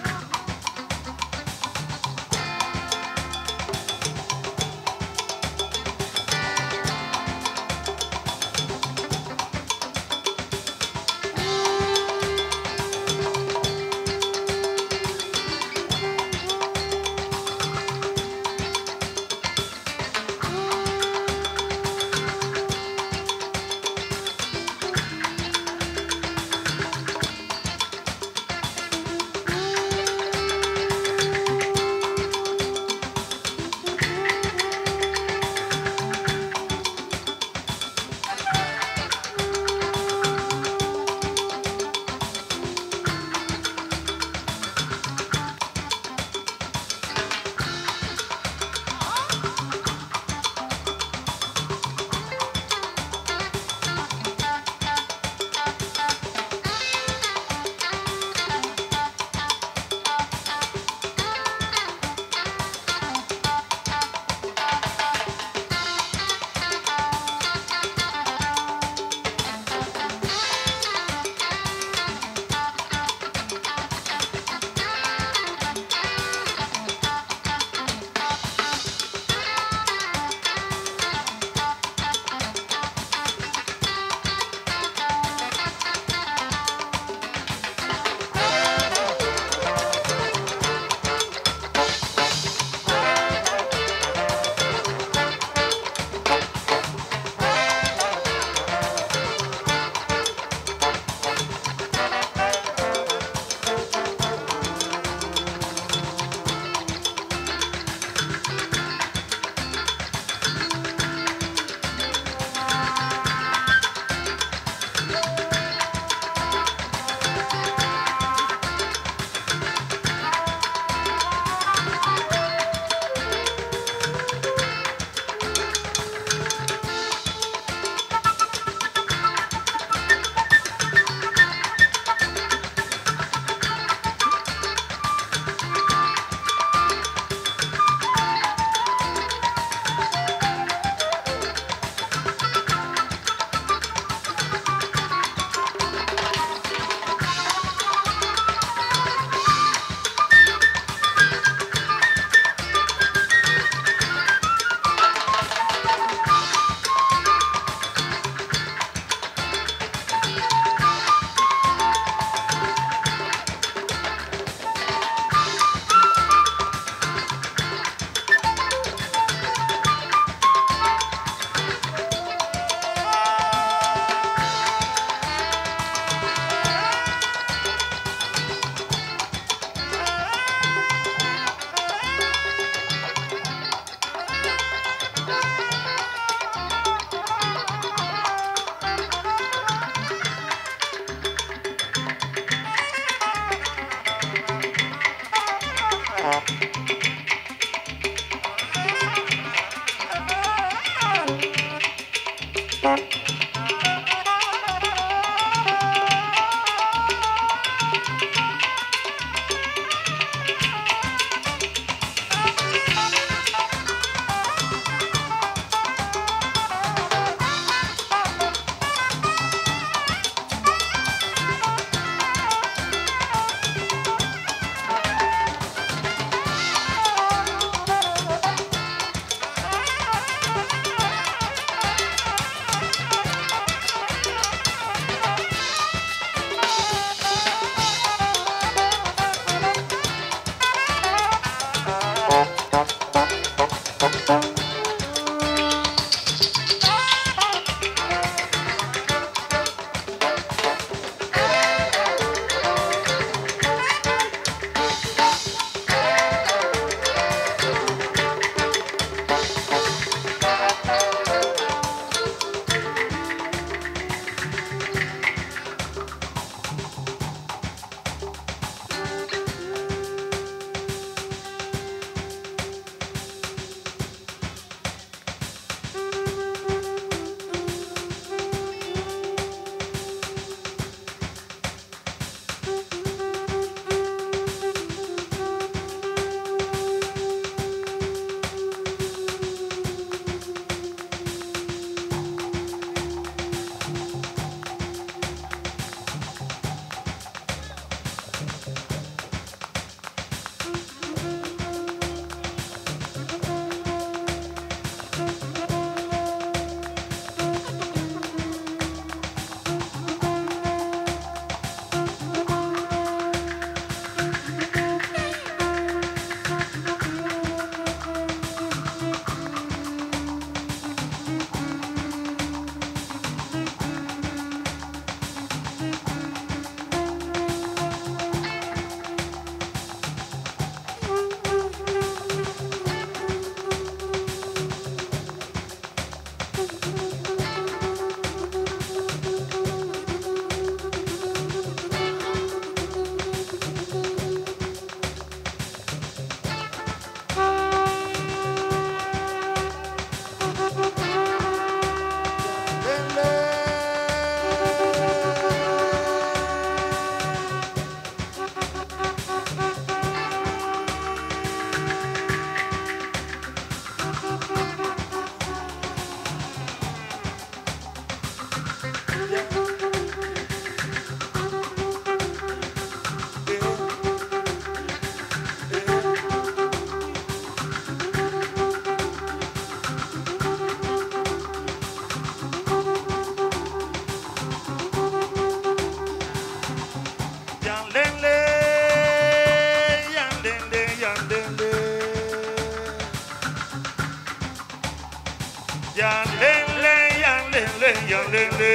yandele, yandele.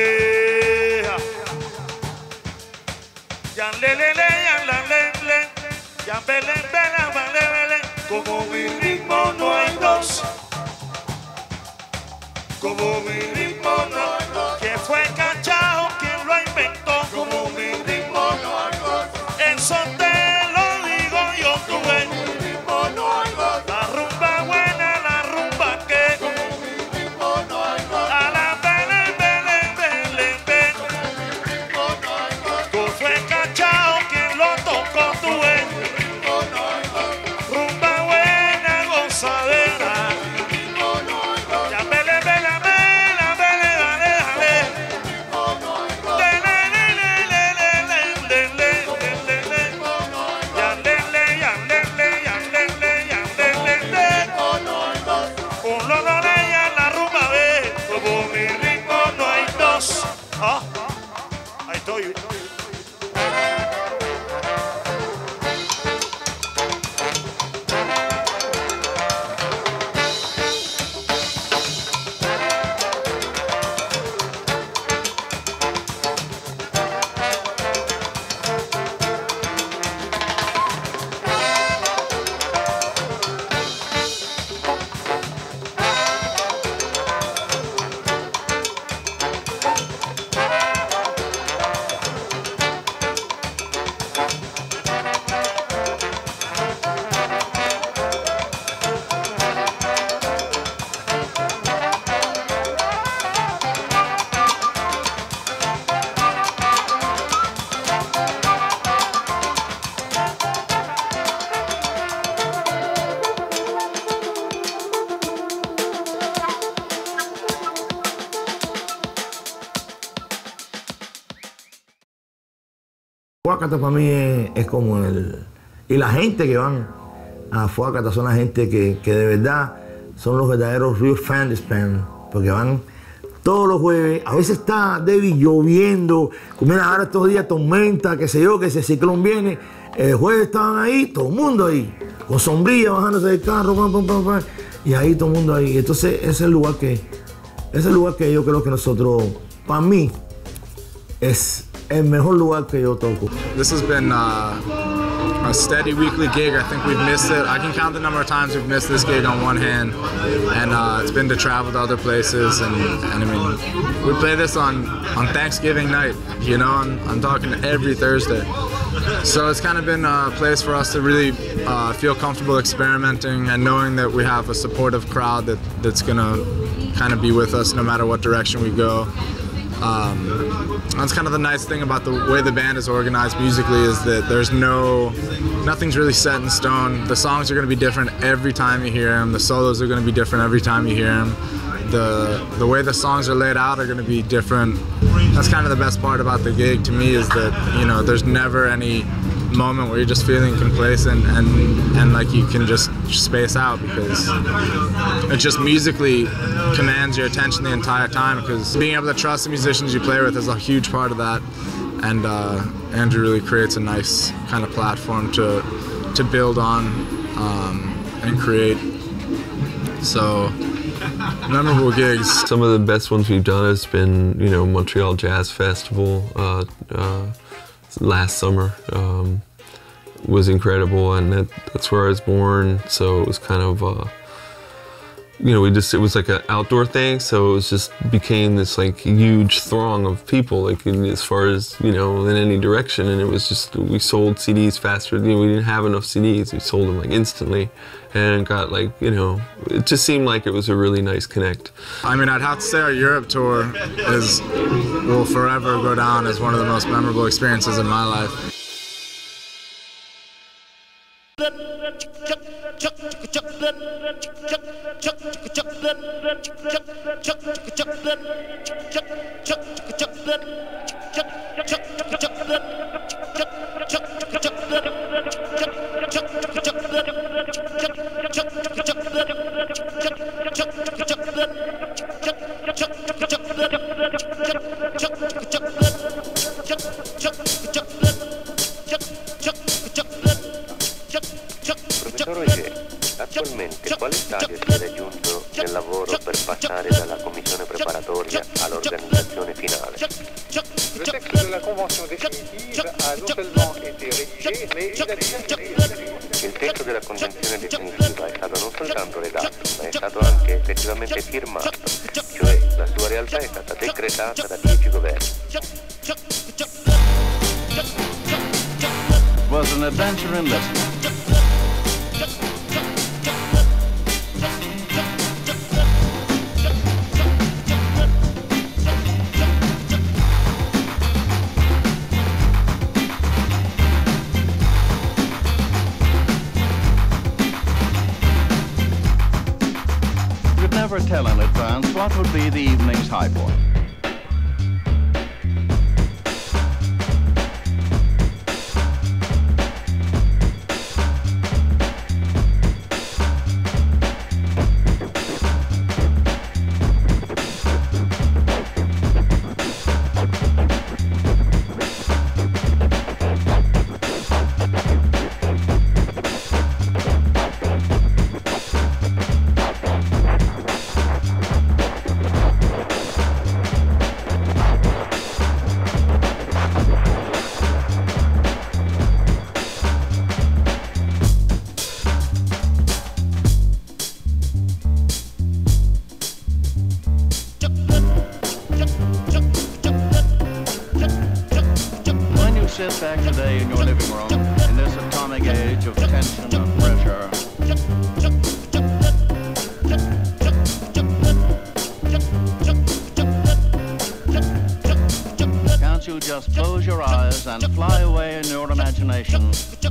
Yandele, yandele, yandele, yandele. Como mi ritmo no hay dos. Como mi ritmo no hay dos. Que fue Cachao quien lo inventó. Como mi ritmo no hay dos. Eso te lo digo yo, tú ves. Como mi ritmo no hay dos. La rumba buena, la rumba que. Como mi ritmo no hay dos. A la bele, bele, bele, bele. Como mi ritmo no hay dos. Que fue Cachao quien lo tocó, tú ves. Como mi ritmo no hay dos. Rumba buena, gozadera. Fuacata para mí es, es como el... Y la gente que van a Fuacata son la gente que, que de verdad son los verdaderos real fans, porque van todos los jueves. A veces está David lloviendo, mira ahora estos días tormenta, qué sé yo, que ese ciclón viene. El jueves estaban ahí, todo el mundo ahí, con sombrilla, bajándose del carro, pam, pam, pam, pam, y ahí todo el mundo ahí. Entonces ese es el lugar que, es el lugar que yo creo que nosotros, para mí, es el mejor lugar que yo toco. This has been uh, a steady weekly gig. I think we've missed it. I can count the number of times we've missed this gig on one hand, and uh, it's been to travel to other places. And, and I mean, we play this on on Thanksgiving night. You know, I'm, I'm talking every Thursday. So it's kind of been a place for us to really uh, feel comfortable experimenting and knowing that we have a supportive crowd that that's gonna kind of be with us no matter what direction we go. Um, that's kind of the nice thing about the way the band is organized musically, is that there's no, nothing's really set in stone. The songs are going to be different every time you hear them. The solos are going to be different every time you hear them. The, the way the songs are laid out are going to be different. That's kind of the best part about the gig to me, is that, you know, there's never any moment where you're just feeling complacent and and like you can just space out, because it just musically commands your attention the entire time, because being able to trust the musicians you play with is a huge part of that. And uh, Andrew really creates a nice kind of platform to to build on um, and create. So memorable gigs. Some of the best ones we've done has been, you know, Montreal Jazz Festival uh, uh, last summer. Um, was incredible, and that, that's where I was born, so it was kind of, uh, you know, we just, it was like an outdoor thing, so it was just became this like huge throng of people, like in, as far as, you know, in any direction, and it was just, we sold C Ds faster, you know, we didn't have enough C Ds, we sold them like instantly, and got like, you know, it just seemed like it was a really nice connect. I mean, I'd have to say our Europe tour is, will forever go down as one of the most memorable experiences in my life. Attualmente quale stadio si è raggiunto nel lavoro per passare dalla commissione preparatoria all'organizzazione? ha non seulement été rédigé, mais il a déjà été réalisé. Il testo della convenzione definitiva è stato non soltanto redatto, ma è stato anche effettivamente firmato, cioè la sua realtà è stata decretata da dieci governi. It was an adventure in listening. Never tell in advance what would be the evening's high point. Sit back today in your living room in this atomic age of tension and pressure. Can't you just close your eyes and fly away in your imagination?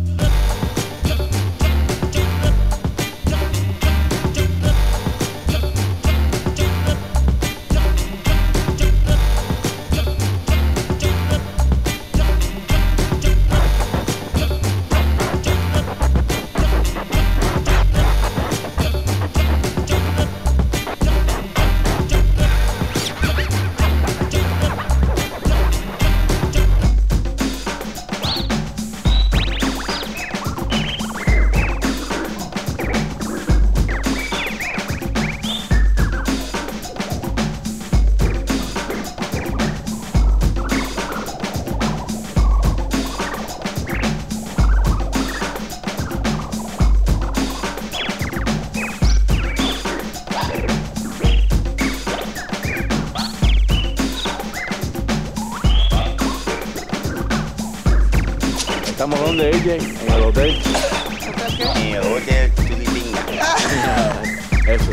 ¿Estamos donde, A J? ¿En el hotel? En el hotel Tulipinga. Eso.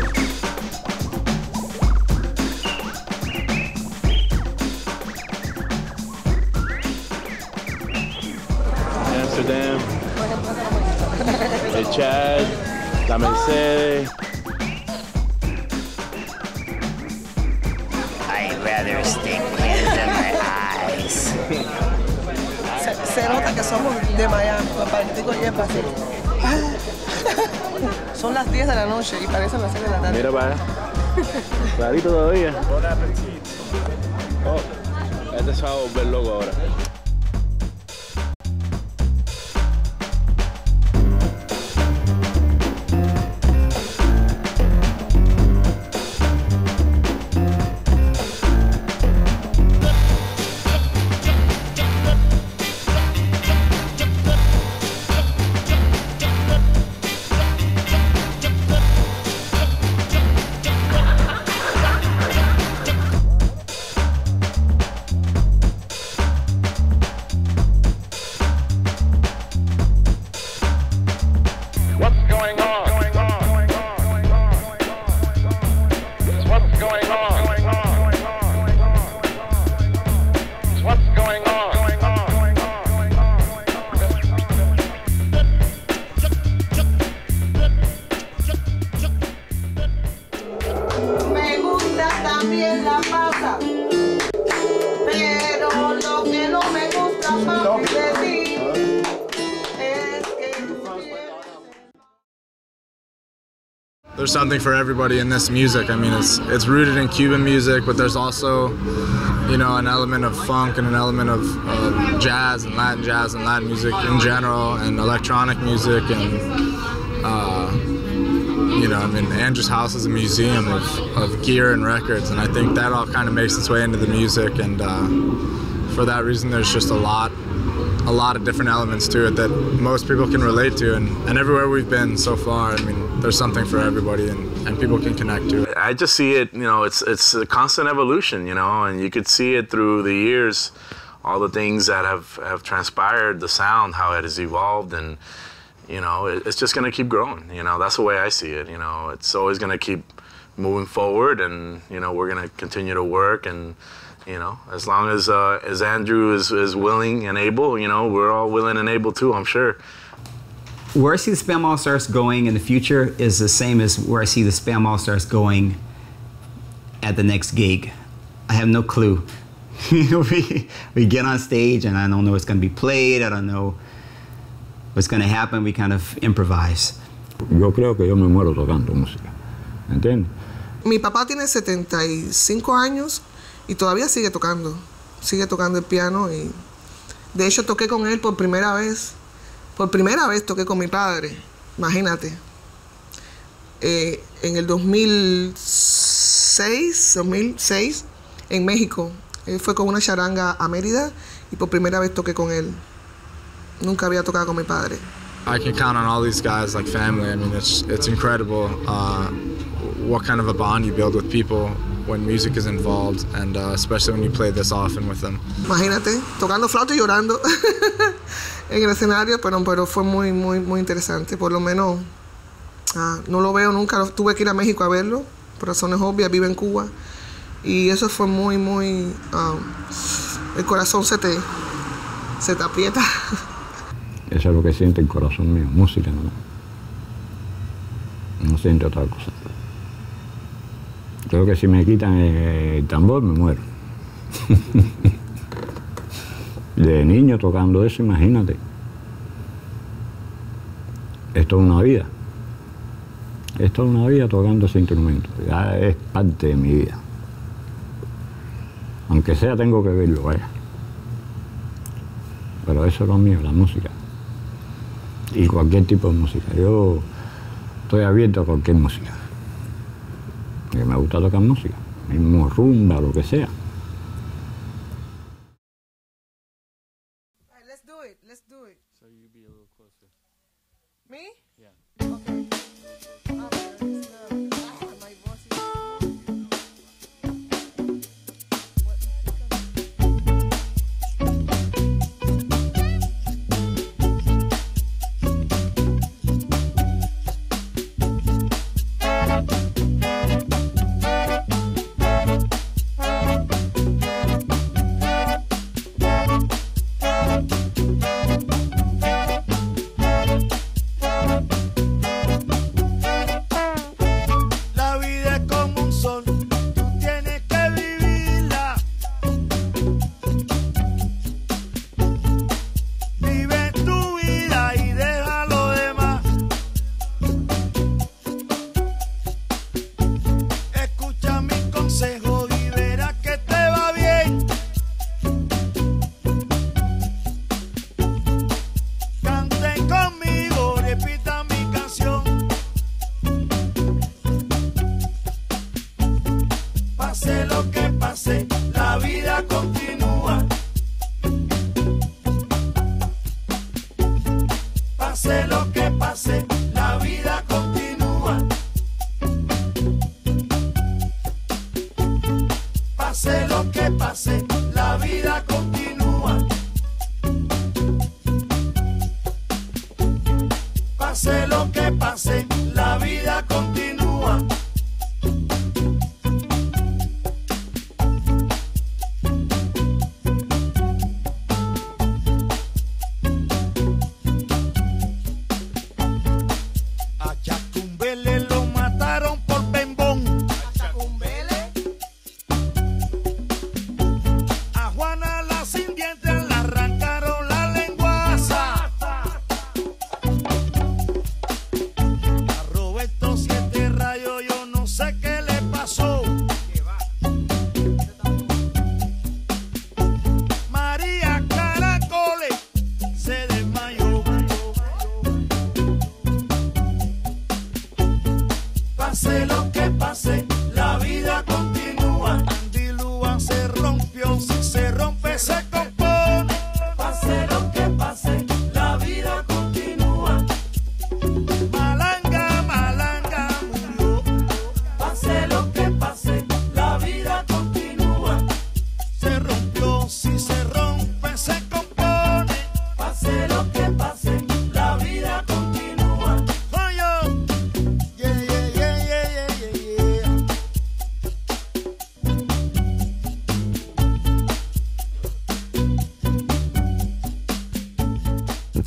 Amsterdam. El Chad. La Mercedes. I'd rather stick pins in my eyes. Se, se nota que somos de Miami, papá. El tico lleva así. Son las diez de la noche y parecen las seis de la tarde. Mira para. Clarito todavía. Oh, este se va a volver loco ahora. There's something for everybody in this music. I mean, it's it's rooted in Cuban music, but there's also, you know, an element of funk and an element of, of jazz and Latin jazz and Latin music in general, and electronic music, and uh, you know, I mean, Andrew's house is a museum of, of gear and records, and I think that all kind of makes its way into the music, and uh, for that reason, there's just a lot, a lot of different elements to it that most people can relate to, and, and everywhere we've been so far, I mean, there's something for everybody, and, and people can connect to it. I just see it, you know, it's it's a constant evolution, you know, and you could see it through the years, all the things that have, have transpired, the sound, how it has evolved, and, you know, it, it's just going to keep growing, you know, that's the way I see it, you know, it's always going to keep moving forward, and, you know, we're going to continue to work, and, you know, as long as uh, as Andrew is, is willing and able, you know, we're all willing and able too, I'm sure. Where I see the Spam All-Stars going in the future is the same as where I see the Spam All-Stars going at the next gig. I have no clue. we, we get on stage and I don't know what's going to be played, I don't know what's going to happen, we kind of improvise. Yo creo que yo me muero tocando música, ¿entiendes? Mi papá tiene setenta y cinco años y todavía sigue tocando, sigue tocando el piano, y de hecho toqué con él por primera vez, por primera vez toqué con mi padre, imagínate, eh, en el dos mil seis, dos mil seis en México. Él fue con una charanga a Mérida y por primera vez toqué con él. Nunca había tocado con mi padre. I can count on all these guys like family. I mean, it's it's incredible uh, what kind of a bond you build with people when music is involved, and uh, especially when you play this often with them. Imagínate, tocando flauta y llorando en el escenario, pero, pero fue muy, muy, muy interesante. Por lo menos uh, no lo veo nunca. Tuve que ir a México a verlo, por razones obvias, vive en Cuba. Y eso fue muy, muy... Um, el corazón se te, se te aprieta. Eso es lo que siente el corazón mío, música nomás. No siente otra cosa. Creo que si me quitan el tambor me muero. De niño tocando eso, imagínate. Esto es una vida. Esto es una vida tocando ese instrumento. Ya es parte de mi vida. Aunque sea, tengo que verlo, vaya. Pero eso es lo mío, la música. Y cualquier tipo de música. Yo estoy abierto a cualquier música. Porque me gusta tocar música. Mismo rumba, lo que sea. Let's do it, let's do it. So you be a little closer. Me? Yeah. Okay.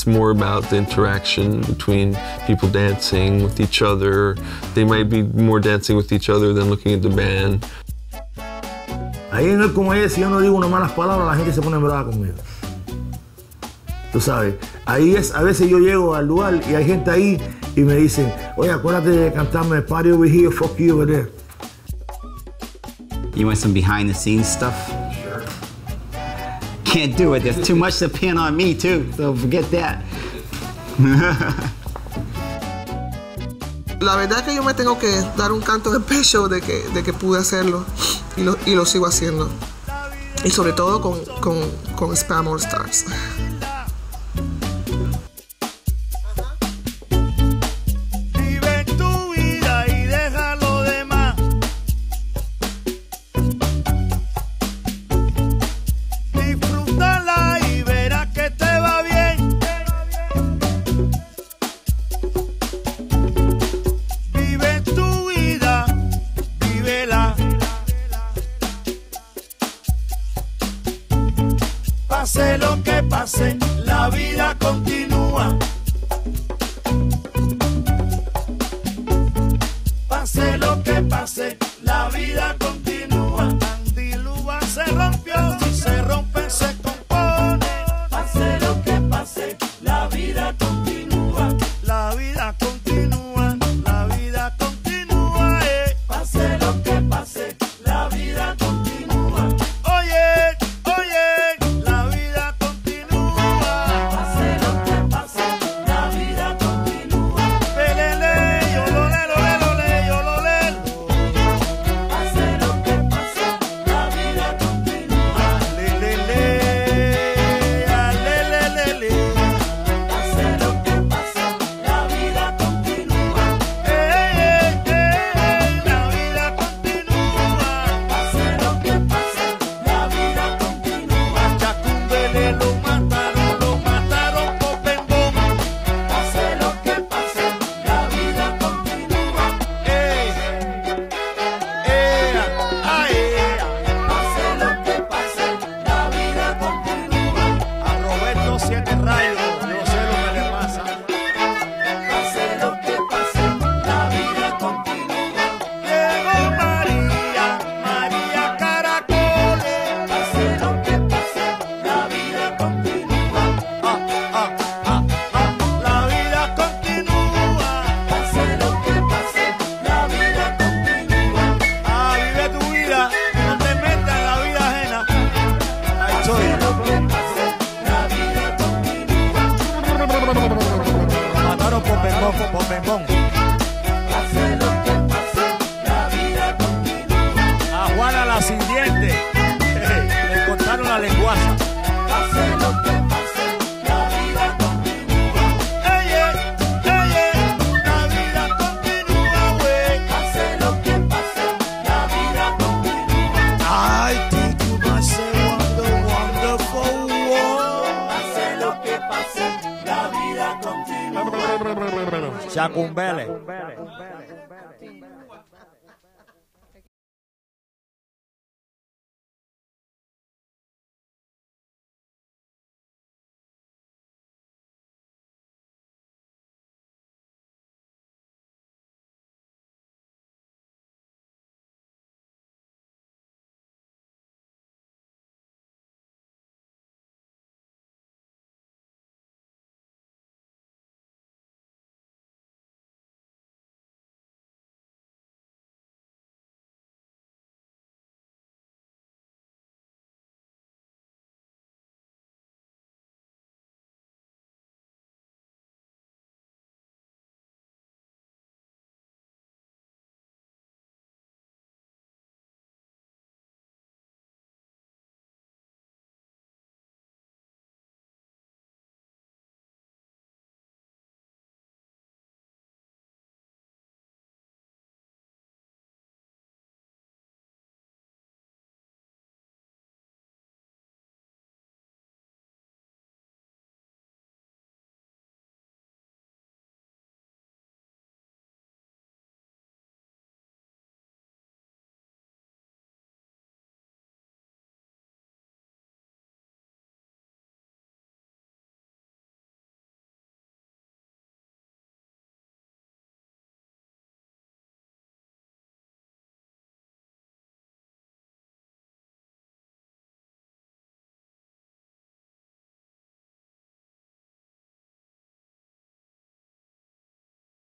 it's more about the interaction between people dancing with each other. They might be more dancing with each other than looking at the band. Ahí en el Comahue, si yo no digo unas malas palabras, la gente se pone brava conmigo. Tú sabes, ahí es, a veces yo llego al lugar y hay gente ahí y me dicen, oye, acuérdate de cantarme Party Over Here, Fuck You Over There. You want some behind the scenes stuff? Sure. Can't do it. There's too much to pin on me too, so forget that. La verdad es que yo me tengo que dar un canto de pecho de que, de que pude hacerlo y lo, y lo sigo haciendo. Y sobre todo con, con, con Spam All Stars. Vive tu vida y deja lo demás. Disfrútala y verás que te va bien. Vive tu vida, vívela. Pase lo que pase, la vida continúa. Pase lo que pase, la vida continúa. Andy Luba se rompió, si se rompe se compone. Pase lo que pase, la vida continúa. La vida continúa, la vida continúa. Eh. Pase lo que pase, la vida continúa. Oye, oye, la vida continúa. Pase lo que pase, la vida continúa. Pelele, yo lo le, lo le, lo le, yo lo le. Pase lo que pase, la vida continúa. Le, le, le, a, le, le, le, le. Pase lo que pase, la vida continúa. Eh, eh, eh, la vida continúa. Pase lo que pase, la vida continúa. Chacumbele lo mataron, lo mataron por pembón. Pase lo que pase, la vida continúa. Eh, eh, ah, eh. Pase lo que pase, la vida continúa. A Roberto Siete Rayos, yo sé lo que le pasa. Pase lo que pase, la vida continúa. Llegó María, María Caracoles. Pase lo que pase, la vida continúa. Ah, ah, ah, ah, la vida continúa. Pase lo que pase, la vida continúa. Ah, vive tu vida, no te metas en la vida ajena. Ahí estoy. Pase lo que pase, la vida continúa. Mataron por pembón, por pembón. Pase lo que pase, la vida continúa. A Juana la sin dientes, le cortaron la lenguaza. Pase lo que pase, la vida continúa. Eye, eye, la vida continúa, güey. Pase lo que pase, la vida continúa. I think you must say wonder, wonderful world. Pase lo que pase, la vida continúa. Chacumbele.